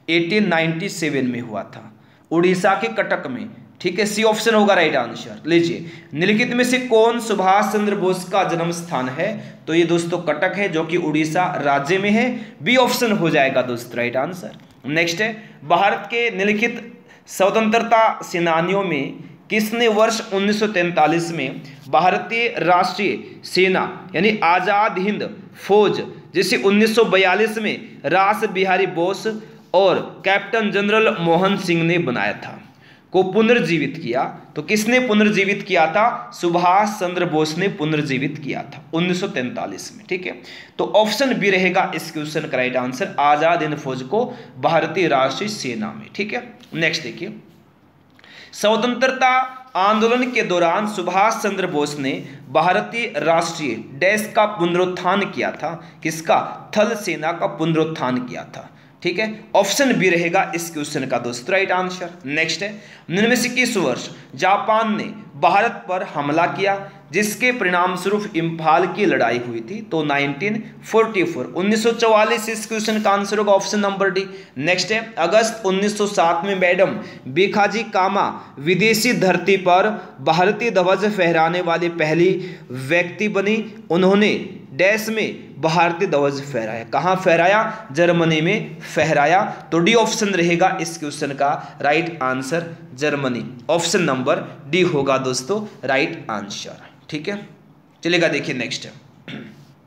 S1: 1897 में हुआ था, उड़ीसा के कटक में। ठीक है, सी ऑप्शन होगा राइट आंसर। लीजिए, निम्नलिखित में से कौन सुभाष चंद्र बोस का जन्म स्थान है? तो ये दोस्तों कटक है, जो कि उड़ीसा राज्य में है। बी ऑप्शन हो जाएगा दोस्तों राइट आंसर। नेक्स्ट है, भारत के निम्नलिखित स्वतंत्रता सेनानियों में किसने वर्ष 1943 में भारतीय राष्ट्रीय सेना यानी आजाद हिंद फौज, जिसे 1942 में रास बिहारी बोस और कैप्टन जनरल मोहन सिंह ने बनाया था, को पुनर्जीवित किया? तो किसने पुनर्जीवित किया था? सुभाष चंद्र बोस ने पुनर्जीवित किया था 1943 में। ठीक है, तो ऑप्शन बी रहेगा इस क्वेश्चन का राइट आंसर, आजाद हिंद फौज को भारतीय राष्ट्रीय सेना में। ठीक है, नेक्स्ट देखिए, स्वतंत्रता आंदोलन के दौरान सुभाष चंद्र बोस ने भारतीय राष्ट्रीय डैश का पुनरुत्थान किया था? किसका? थल सेना का पुनरुत्थान किया था। ठीक है, ऑप्शन बी रहेगा इस क्वेश्चन का दोस्तों राइट आंसर। नेक्स्ट है, निम्न में से किस वर्ष जापान ने भारत पर हमला किया, जिसके परिणाम स्वरूप इम्फाल की लड़ाई हुई थी? तो 1944, 1944 इस क्वेश्चन का आंसर होगा ऑप्शन नंबर डी। नेक्स्ट है, अगस्त 1907 में मैडम भीखाजी कामा विदेशी धरती पर भारतीय ध्वज फहराने वाली पहली व्यक्ति बनी। उन्होंने डैश में भारतीय ध्वज फहराया। कहाँ फहराया? जर्मनी में फहराया। तो डी ऑप्शन रहेगा इस क्वेश्चन का right answer, Germany. Option number D होगा दोस्तों राइट आंसर। ठीक है, चलेगा। देखिए नेक्स्ट है,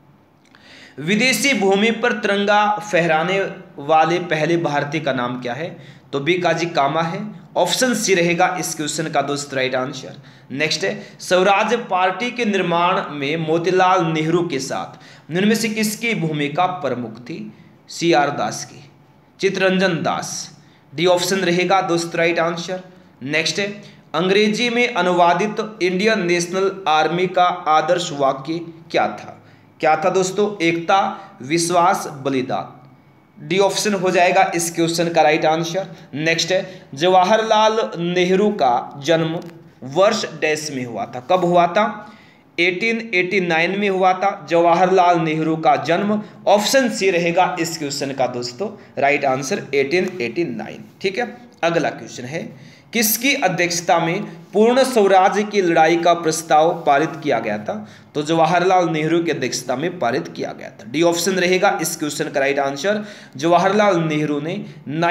S1: विदेशी भूमि पर तिरंगा फहराने वाले पहले भारतीय का नाम क्या है? तो भीखाजी कामा है। ऑप्शन सी रहेगा इस क्वेश्चन का दोस्त राइट आंसर। नेक्स्ट है, स्वराज पार्टी के निर्माण में मोतीलाल नेहरू के साथ निम्न में से किसकी भूमिका प्रमुख थी? सी आर दास की, चित्तरंजन दास। डी ऑप्शन रहेगा दोस्त राइट आंसर। नेक्स्ट है, अंग्रेजी में अनुवादित इंडियन नेशनल आर्मी का आदर्श वाक्य क्या था? क्या था दोस्तों? एकता, विश्वास, बलिदान। डी ऑप्शन हो जाएगा इस क्वेश्चन का राइट आंसर। नेक्स्ट है, जवाहरलाल नेहरू का जन्म वर्ष डैश में हुआ था? कब हुआ था? 1889 में हुआ था जवाहरलाल नेहरू का जन्म। ऑप्शन सी रहेगा इस क्वेश्चन का दोस्तों राइट आंसर, 1889। ठीक है, अगला क्वेश्चन है, किसकी अध्यक्षता में पूर्ण स्वराज्य की लड़ाई का प्रस्ताव पारित किया गया था? तो जवाहरलाल नेहरू की अध्यक्षता में पारित किया गया था। डी ऑप्शन रहेगा इस क्वेश्चन का राइट आंसर। जवाहरलाल नेहरू ने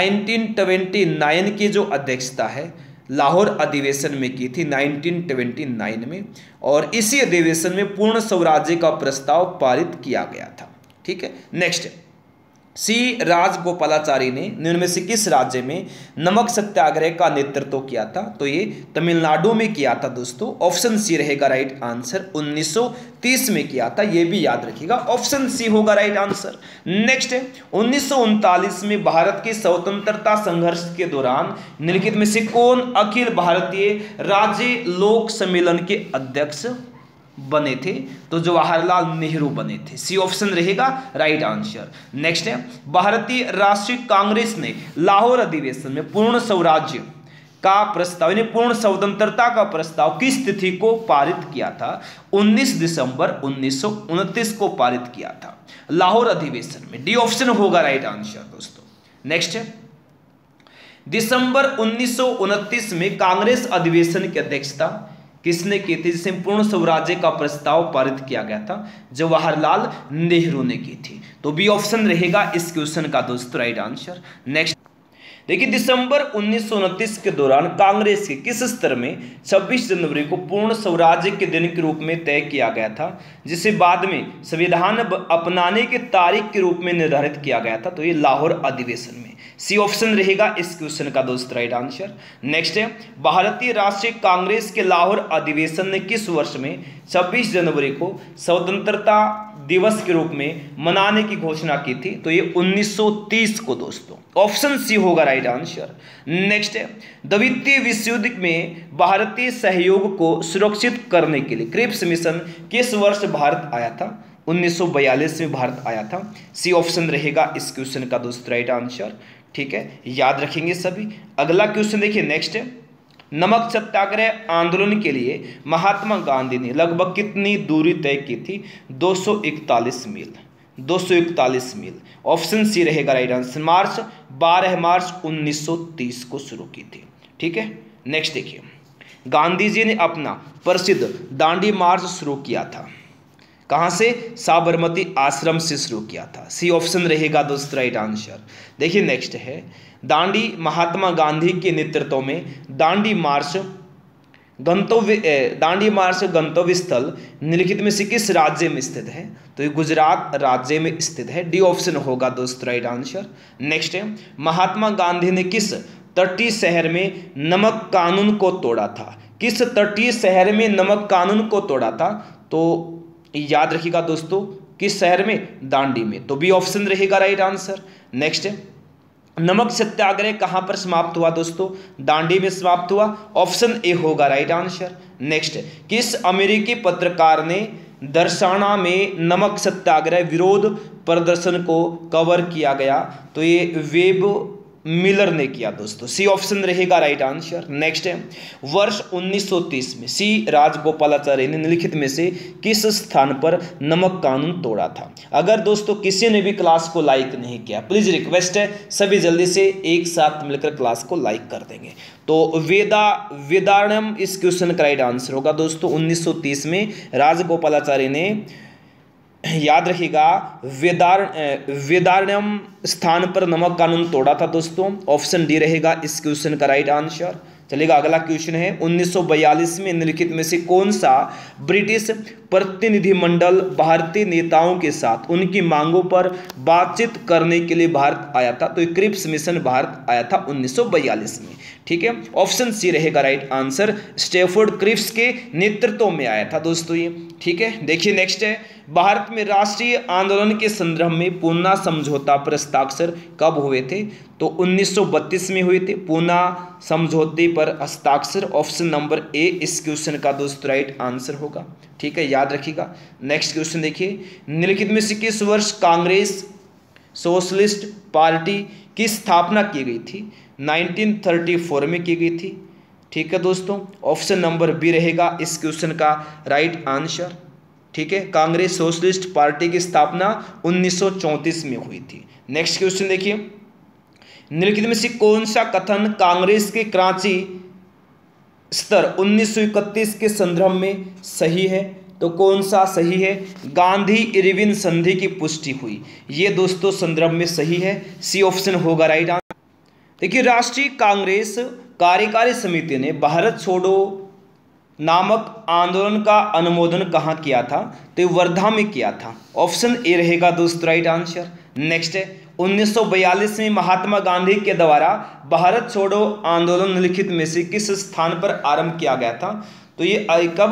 S1: 1929 की जो अध्यक्षता है लाहौर अधिवेशन में की थी 1929 में, और इसी अधिवेशन में पूर्ण स्वराज्य का प्रस्ताव पारित किया गया था। ठीक है, नेक्स्ट, सी राजगोपालाचारी ने निम्न में से किस राज्य में नमक सत्याग्रह का नेतृत्व किया था? तो ये तमिलनाडु में किया था दोस्तों। ऑप्शन सी रहेगा राइट आंसर, 1930 में किया था, ये भी याद रखिएगा। ऑप्शन सी होगा राइट आंसर। नेक्स्ट है, 1939 में भारत के स्वतंत्रता संघर्ष के दौरान निम्नलिखित में से कौन अखिल भारतीय राज्य लोक सम्मेलन के अध्यक्ष बने थे? तो जवाहरलाल नेहरू बने थे। सी ऑप्शन रहेगा राइट आंसर। नेक्स्ट है, भारतीय राष्ट्रीय कांग्रेस ने लाहौर अधिवेशन में पूर्ण स्वराज्य का प्रस्ताव यानी पूर्ण स्वतंत्रता का प्रस्ताव किस तिथि को पारित किया था? 19 दिसंबर 1929 को पारित किया था लाहौर अधिवेशन में। डी ऑप्शन होगा राइट आंसर दोस्तों। नेक्स्ट है, दिसंबर 1929 में कांग्रेस अधिवेशन की अध्यक्षता किसने की थी, जिसमें पूर्ण स्वराज्य का प्रस्ताव पारित किया गया था? जवाहरलाल नेहरू ने की थी। तो बी ऑप्शन रहेगा इस क्वेश्चन का दोस्तों राइट आंसर। नेक्स्ट, देखिए दिसंबर 1929 के दौरान कांग्रेस के किस स्तर में 26 जनवरी को पूर्ण स्वराज्य के दिन के रूप में तय किया गया था, जिसे बाद में संविधान अपनाने की तारीख के रूप में निर्धारित किया गया था? तो ये लाहौर अधिवेशन में। सी ऑप्शन रहेगा इस क्वेश्चन का दोस्त राइट आंसर। नेक्स्ट है, भारतीय राष्ट्रीय कांग्रेस के लाहौर अधिवेशन ने किस वर्ष में 26 जनवरी को स्वतंत्रता दिवस के रूप में मनाने की घोषणा की थी? तो ये 1930 को दोस्तों। ऑप्शन सी होगा राइट आंसर। नेक्स्ट है, द्वितीय विश्व युद्ध में भारतीय सहयोग को सुरक्षित करने के लिए क्रिप्स मिशन किस वर्ष भारत आया था? 1942 में भारत आया था। सी ऑप्शन रहेगा इस क्वेश्चन का दोस्त राइट आंसर। ठीक है, याद रखेंगे सभी। अगला क्वेश्चन देखिए, नेक्स्ट है, नमक सत्याग्रह आंदोलन के लिए महात्मा गांधी ने लगभग कितनी दूरी तय की थी? 241 मील। 241 मील। ऑप्शन सी रहेगा राइट आंसर। 12 मार्च 1930 को शुरू की थी। ठीक है, नेक्स्ट देखिए, गांधी जी ने अपना प्रसिद्ध दांडी मार्च शुरू किया था, कहाँ से? साबरमती आश्रम से शुरू किया था। सी ऑप्शन रहेगा दोस्त राइट आंसर। देखिए नेक्स्ट है, दांडी महात्मा गांधी के नेतृत्व में दांडी मार्च गंतव्य स्थल निम्नलिखित में से किस राज्य में स्थित है? तो ये गुजरात राज्य में स्थित है। डी ऑप्शन होगा दोस्त राइट आंसर। नेक्स्ट है, महात्मा गांधी ने किस तटीय शहर में नमक कानून को तोड़ा था? किस तटीय शहर में नमक कानून को तोड़ा था? तो याद रखिएगा दोस्तों, किस शहर में? दांडी में। तो बी ऑप्शन रहेगा राइट आंसर। नेक्स्ट है, नमक सत्याग्रह कहां पर समाप्त हुआ दोस्तों? दांडी में समाप्त हुआ। ऑप्शन ए होगा राइट आंसर। नेक्स्ट है, किस अमेरिकी पत्रकार ने दर्शाना में नमक सत्याग्रह विरोध प्रदर्शन को कवर किया गया? तो ये वेब मिलर ने किया दोस्तों। सी ऑप्शन रहेगा राइट आंसर। नेक्स्ट है, वर्ष 1930 में सी राजगोपालाचारी ने निम्नलिखित में से किस स्थान पर नमक कानून तोड़ा था? अगर दोस्तों किसी ने भी क्लास को लाइक नहीं किया, प्लीज रिक्वेस्ट है सभी जल्दी से एक साथ मिलकर क्लास को लाइक कर देंगे। तो वेदारण्यम इस क्वेश्चन का राइट आंसर होगा दोस्तों। 1930 में राजगोपालाचारी ने, याद रखिएगा, वेदारण्यम स्थान पर नमक कानून तोड़ा था दोस्तों। ऑप्शन डी रहेगा इस क्वेश्चन का राइट आंसर। चलेगा, अगला क्वेश्चन है, 1942 में निम्नलिखित में से कौन सा ब्रिटिश प्रतिनिधिमंडल भारतीय नेताओं के साथ उनकी मांगों पर बातचीत करने के लिए भारत आया था? तो क्रिप्स मिशन भारत आया था 1942 में। ठीक है, ऑप्शन सी रहेगा राइट आंसर। स्टैफोर्ड क्रिप्स के नेतृत्व में आया था दोस्तों ये। ठीक है, देखिए नेक्स्ट है, भारत में राष्ट्रीय आंदोलन के संदर्भ में पूना समझौता पर हस्ताक्षर कब हुए थे? तो 1932 में हुए थे पूना समझौते पर हस्ताक्षर। ऑप्शन नंबर ए इस क्वेश्चन का दोस्त राइट आंसर होगा। ठीक है, याद रखिएगा। नेक्स्ट क्वेश्चन देखिए, निम्नलिखित में से किस वर्ष कांग्रेस सोशलिस्ट पार्टी की स्थापना की गई थी? 1934 में की गई थी। ठीक है दोस्तों, ऑप्शन नंबर बी रहेगा इस क्वेश्चन का राइट आंसर। ठीक है, कांग्रेस सोशलिस्ट पार्टी की स्थापना 1934 में हुई थी। नेक्स्ट क्वेश्चन देखिए, निम्नलिखित में से कौन सा कथन कांग्रेस के क्रांति स्तर 1931 के संदर्भ में सही है? तो कौन सा सही है? गांधी इरविन संधि की पुष्टि हुई, ये दोस्तों संदर्भ में सही है। सी ऑप्शन होगा राइट आंसर। देखिए, राष्ट्रीय कांग्रेस कार्यकारी समिति ने भारत छोड़ो नामक आंदोलन का अनुमोदन कहाँ किया था? तो वर्धा में किया था। ऑप्शन ए रहेगा दोस्त राइट आंसर। नेक्स्ट है, 1942 में महात्मा गांधी के द्वारा भारत छोड़ो आंदोलन निम्नलिखित में से किस स्थान पर आरंभ किया गया था? तो ये कब?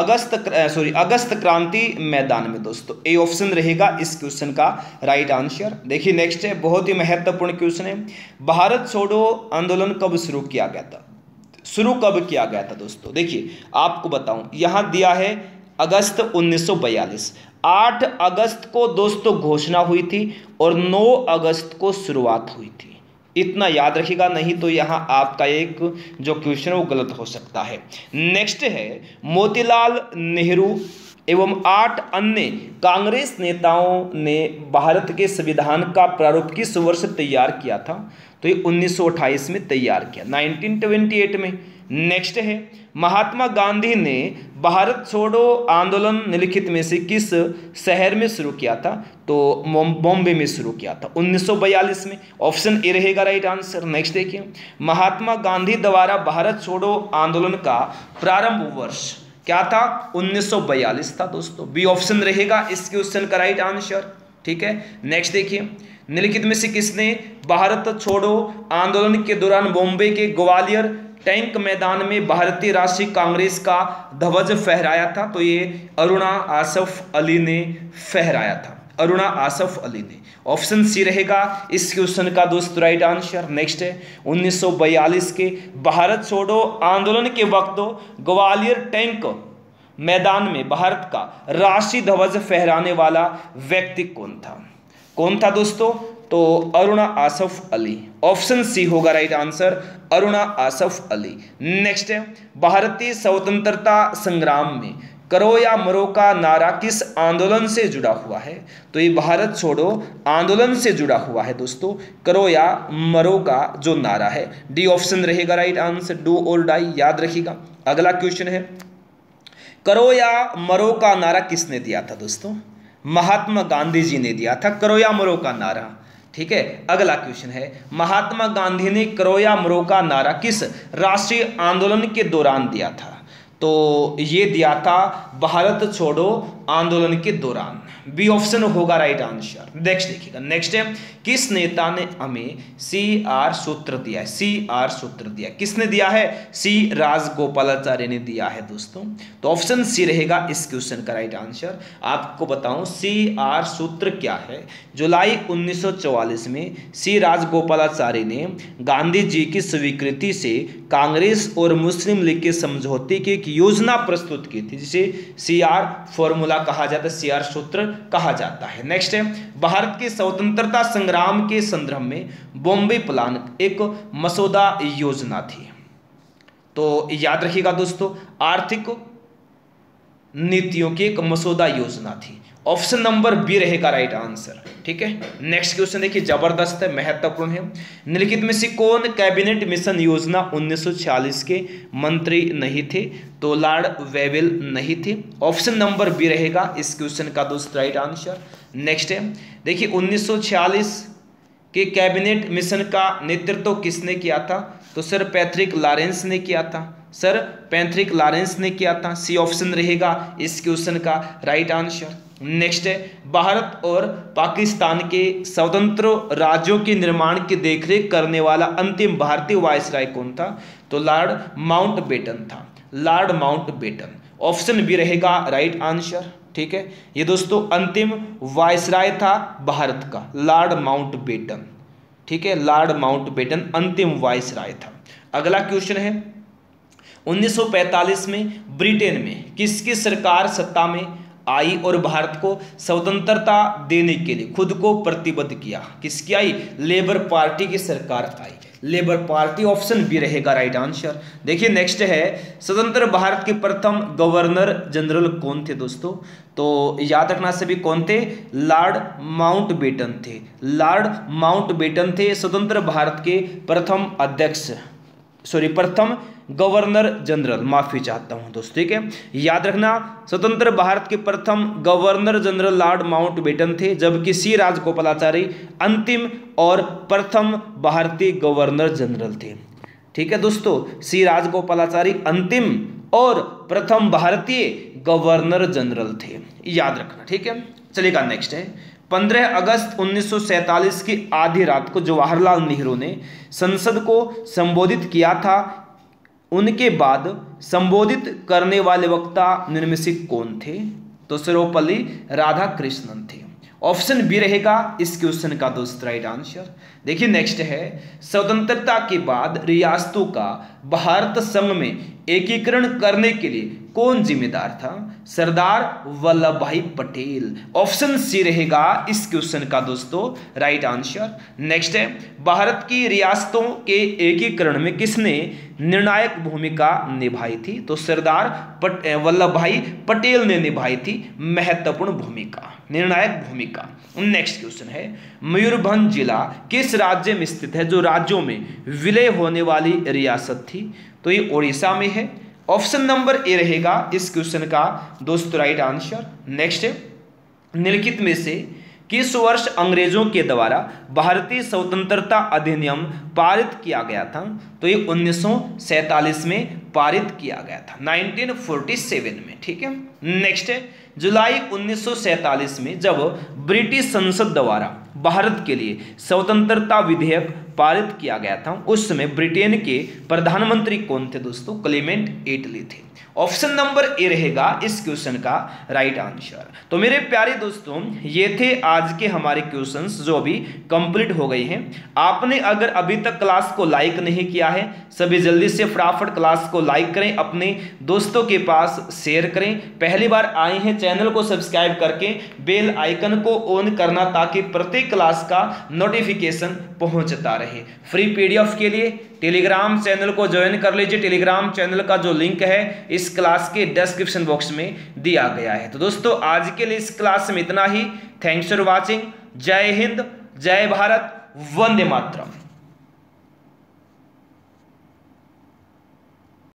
S1: अगस्त क्रांति मैदान में दोस्तों। ए ऑप्शन रहेगा इस क्वेश्चन का राइट आंसर। देखिए नेक्स्ट है, बहुत ही महत्वपूर्ण क्वेश्चन है, भारत छोड़ो आंदोलन कब शुरू किया गया था? शुरू कब किया गया था दोस्तों? देखिए आपको बताऊं, यहां दिया है अगस्त 1942। 8 अगस्त को दोस्तों घोषणा हुई थी और 9 अगस्त को शुरुआत हुई थी। इतना याद रखिएगा, नहीं तो यहां आपका एक जो क्वेश्चन है वो गलत हो सकता है। नेक्स्ट है, मोतीलाल नेहरू एवं 8 अन्य कांग्रेस नेताओं ने भारत के संविधान का प्रारूप किस वर्ष तैयार किया था? तो ये 1928 में तैयार किया। 1928 में नेक्स्ट है महात्मा गांधी ने भारत छोड़ो आंदोलन निम्नलिखित में से किस शहर में शुरू किया था? तो बॉम्बे में शुरू किया था 1942 में। ऑप्शन ए रहेगा राइट आंसर। नेक्स्ट देखिए महात्मा गांधी द्वारा भारत छोड़ो आंदोलन का प्रारंभ वर्ष क्या था? 1942 था दोस्तों। बी ऑप्शन रहेगा इस क्वेश्चन का राइट आंसर। ठीक है, नेक्स्ट देखिए निम्नलिखित में से किसने भारत छोड़ो आंदोलन के दौरान बॉम्बे के ग्वालियर टैंक मैदान में भारतीय राष्ट्रीय कांग्रेस का ध्वज फहराया था? तो ये अरुणा आसफ अली ने फहराया था, अरुणा आसफ अली ने। ऑप्शन सी रहेगा इस क्वेश्चन का दोस्तों राइट आंसर। नेक्स्ट है 1942 के भारत छोड़ो आंदोलन के वक्त ग्वालियर टैंक मैदान में भारत का राष्ट्रीय ध्वज फहराने वाला व्यक्ति कौन था? कौन था दोस्तों? तो अरुणा आसफ अली। ऑप्शन सी होगा right answer, Aruna Asaf Ali. Next है भारतीय स्वतंत्रता संग्राम में करो या मरो का नारा किस आंदोलन से जुड़ा हुआ है? तो ये भारत छोड़ो आंदोलन से जुड़ा हुआ है दोस्तों, करो या मरो का जो नारा है। डी ऑप्शन रहेगा राइट आंसर, डू और डाई, याद रखिएगा। अगला क्वेश्चन है करो या मरो का नारा किसने दिया था दोस्तों? महात्मा गांधी जी ने दिया था करो या मरो का नारा। ठीक है, अगला क्वेश्चन है महात्मा गांधी ने करो या मरो का नारा किस राष्ट्रीय आंदोलन के दौरान दिया था? तो ये दिया था भारत छोड़ो आंदोलन के दौरान। बी ऑप्शन होगा राइट आंसर। नेक्स्ट देखिएगा, नेक्स्ट है किस नेता ने हमें CR सूत्र दिया है? CR सूत्र दिया किसने दिया है? सी राजगोपालाचार्य ने दिया है दोस्तों। तो ऑप्शन सी रहेगा इस क्वेश्चन का राइट आंसर। आपको बताऊं CR सूत्र क्या है। जुलाई 1944 में सी राजगोपालाचार्य ने गांधी जी की स्वीकृति से कांग्रेस और मुस्लिम लीग के समझौते की एक योजना प्रस्तुत की थी, जिसे CR फॉर्मूला कहा जाता है, CR सूत्र कहा जाता है। नेक्स्ट है भारत के स्वतंत्रता संग्राम के संदर्भ में बॉम्बे प्लान एक मसौदा योजना थी। तो याद रखिएगा दोस्तों, आर्थिक नीतियों की एक मसौदा योजना थी। ऑप्शन नंबर बी रहेगा राइट आंसर। ठीक है, नेक्स्ट क्वेश्चन देखिए, जबरदस्त है, महत्वपूर्ण है। निम्नलिखित में से कौन कैबिनेट मिशन योजना 1946 के मंत्री नहीं थे? तो लॉर्ड वेवेल नहीं थे। ऑप्शन नंबर बी रहेगा इस क्वेश्चन का दोस्त राइट आंसर। नेक्स्ट है देखिए 1946 के कैबिनेट मिशन का नेतृत्व किसने किया था? तो सर पैट्रिक लॉरेंस ने किया था, सर पैट्रिक लॉरेंस ने किया था। सी ऑप्शन रहेगा इस क्वेश्चन का राइट आंसर। नेक्स्ट है भारत और पाकिस्तान के स्वतंत्र राज्यों के निर्माण की देखरेख करने वाला अंतिम भारतीय वायसराय कौन था? तो लॉर्ड माउंटबेटन था, लॉर्ड माउंटबेटन। ऑप्शन बी रहेगा राइट आंसर। ठीक है, ये दोस्तों अंतिम वायसराय था भारत का, लॉर्ड माउंटबेटन। ठीक है, लॉर्ड माउंटबेटन अंतिम वायसराय था। अगला क्वेश्चन है 1945 में ब्रिटेन में किसकी सरकार सत्ता में आई और भारत को स्वतंत्रता देने के लिए खुद को प्रतिबद्ध किया? किसकी आई? लेबर पार्टी की सरकार आई, लेबर पार्टी। ऑप्शन बी रहेगा राइट आंसर। देखिए नेक्स्ट है स्वतंत्र भारत के प्रथम गवर्नर जनरल कौन थे दोस्तों? तो याद रखना सभी कौन थे? लॉर्ड माउंटबेटन थे, लॉर्ड माउंटबेटन थे स्वतंत्र भारत के प्रथम अध्यक्ष, प्रथम गवर्नर जनरल, माफी चाहता हूं दोस्तों। ठीक है, याद रखना स्वतंत्र भारत के प्रथम गवर्नर जनरल लॉर्ड माउंटबेटन थे, जबकि सी राजगोपालाचारी अंतिम और प्रथम भारतीय गवर्नर जनरल थे। ठीक है दोस्तों, सी राजगोपालाचारी अंतिम और प्रथम भारतीय गवर्नर जनरल थे, याद रखना। ठीक है, चलिएगा नेक्स्ट है 15 अगस्त 1947 की आधी रात को जवाहरलाल नेहरू ने संसद को संबोधित किया था। उनके बाद संबोधित करने वाले वक्ता निम्न में से कौन थे? तो सर्वपल्ली राधाकृष्णन थे। ऑप्शन बी रहेगा इस क्वेश्चन का दोस्त राइट आंसर। देखिए नेक्स्ट है स्वतंत्रता के बाद रियासतों का भारत संघ में एकीकरण करने के लिए कौन जिम्मेदार था? सरदार वल्लभ भाई पटेल। ऑप्शन सी रहेगा इस क्वेश्चन का दोस्तों राइट आंसर। नेक्स्ट है भारत की रियासतों के एकीकरण में किसने निर्णायक भूमिका निभाई थी? तो सरदार वल्लभ भाई पटेल ने निभाई थी महत्वपूर्ण भूमिका, निर्णायक भूमिका। नेक्स्ट क्वेश्चन है मयूरभंज जिला किस राज्य में स्थित है जो राज्यों में विलय होने वाली रियासत थी? थी, तो ये उड़ीसा में है। ऑप्शन नंबर ए रहेगा इस क्वेश्चन का दोस्तों राइट आंसर। नेक्स्ट है, निम्नलिखित में से किस वर्ष अंग्रेजों के द्वारा भारतीय स्वतंत्रता अधिनियम पारित किया गया था? तो ये 1947 में पारित किया गया था, 1947 में। ठीक है। नेक्स्ट है, जुलाई 1947 में जब ब्रिटिश संसद द्वारा भारत के लिए स्वतंत्रता विधेयक पारित किया गया था, उस समय ब्रिटेन के प्रधानमंत्री कौन थे दोस्तों? क्लेमेंट एटली थे। ऑप्शन नंबर ए रहेगा इस क्वेश्चन का राइट आंसर। तो मेरे प्यारे दोस्तों, ये थे आज के हमारे क्वेश्चंस जो अभी कंप्लीट हो गए हैं। आपने अगर अभी तक क्लास को लाइक नहीं किया है, सभी जल्दी से फटाफट क्लास को लाइक करें, अपने दोस्तों के पास शेयर करें। पहली बार आए हैं, चैनल को सब्सक्राइब करके बेल आइकन को ऑन करना, ताकि प्रत्येक क्लास का नोटिफिकेशन पहुंचता रहे। फ्री पीडीएफ के लिए टेलीग्राम चैनल को ज्वाइन कर लीजिए। टेलीग्राम चैनल का जो लिंक है इस क्लास के डिस्क्रिप्शन बॉक्स में दिया गया है। तो दोस्तों आज के लिए इस क्लास में इतना ही। Thanks for watching. जय हिंद, जय भारत, वंदे मातरम।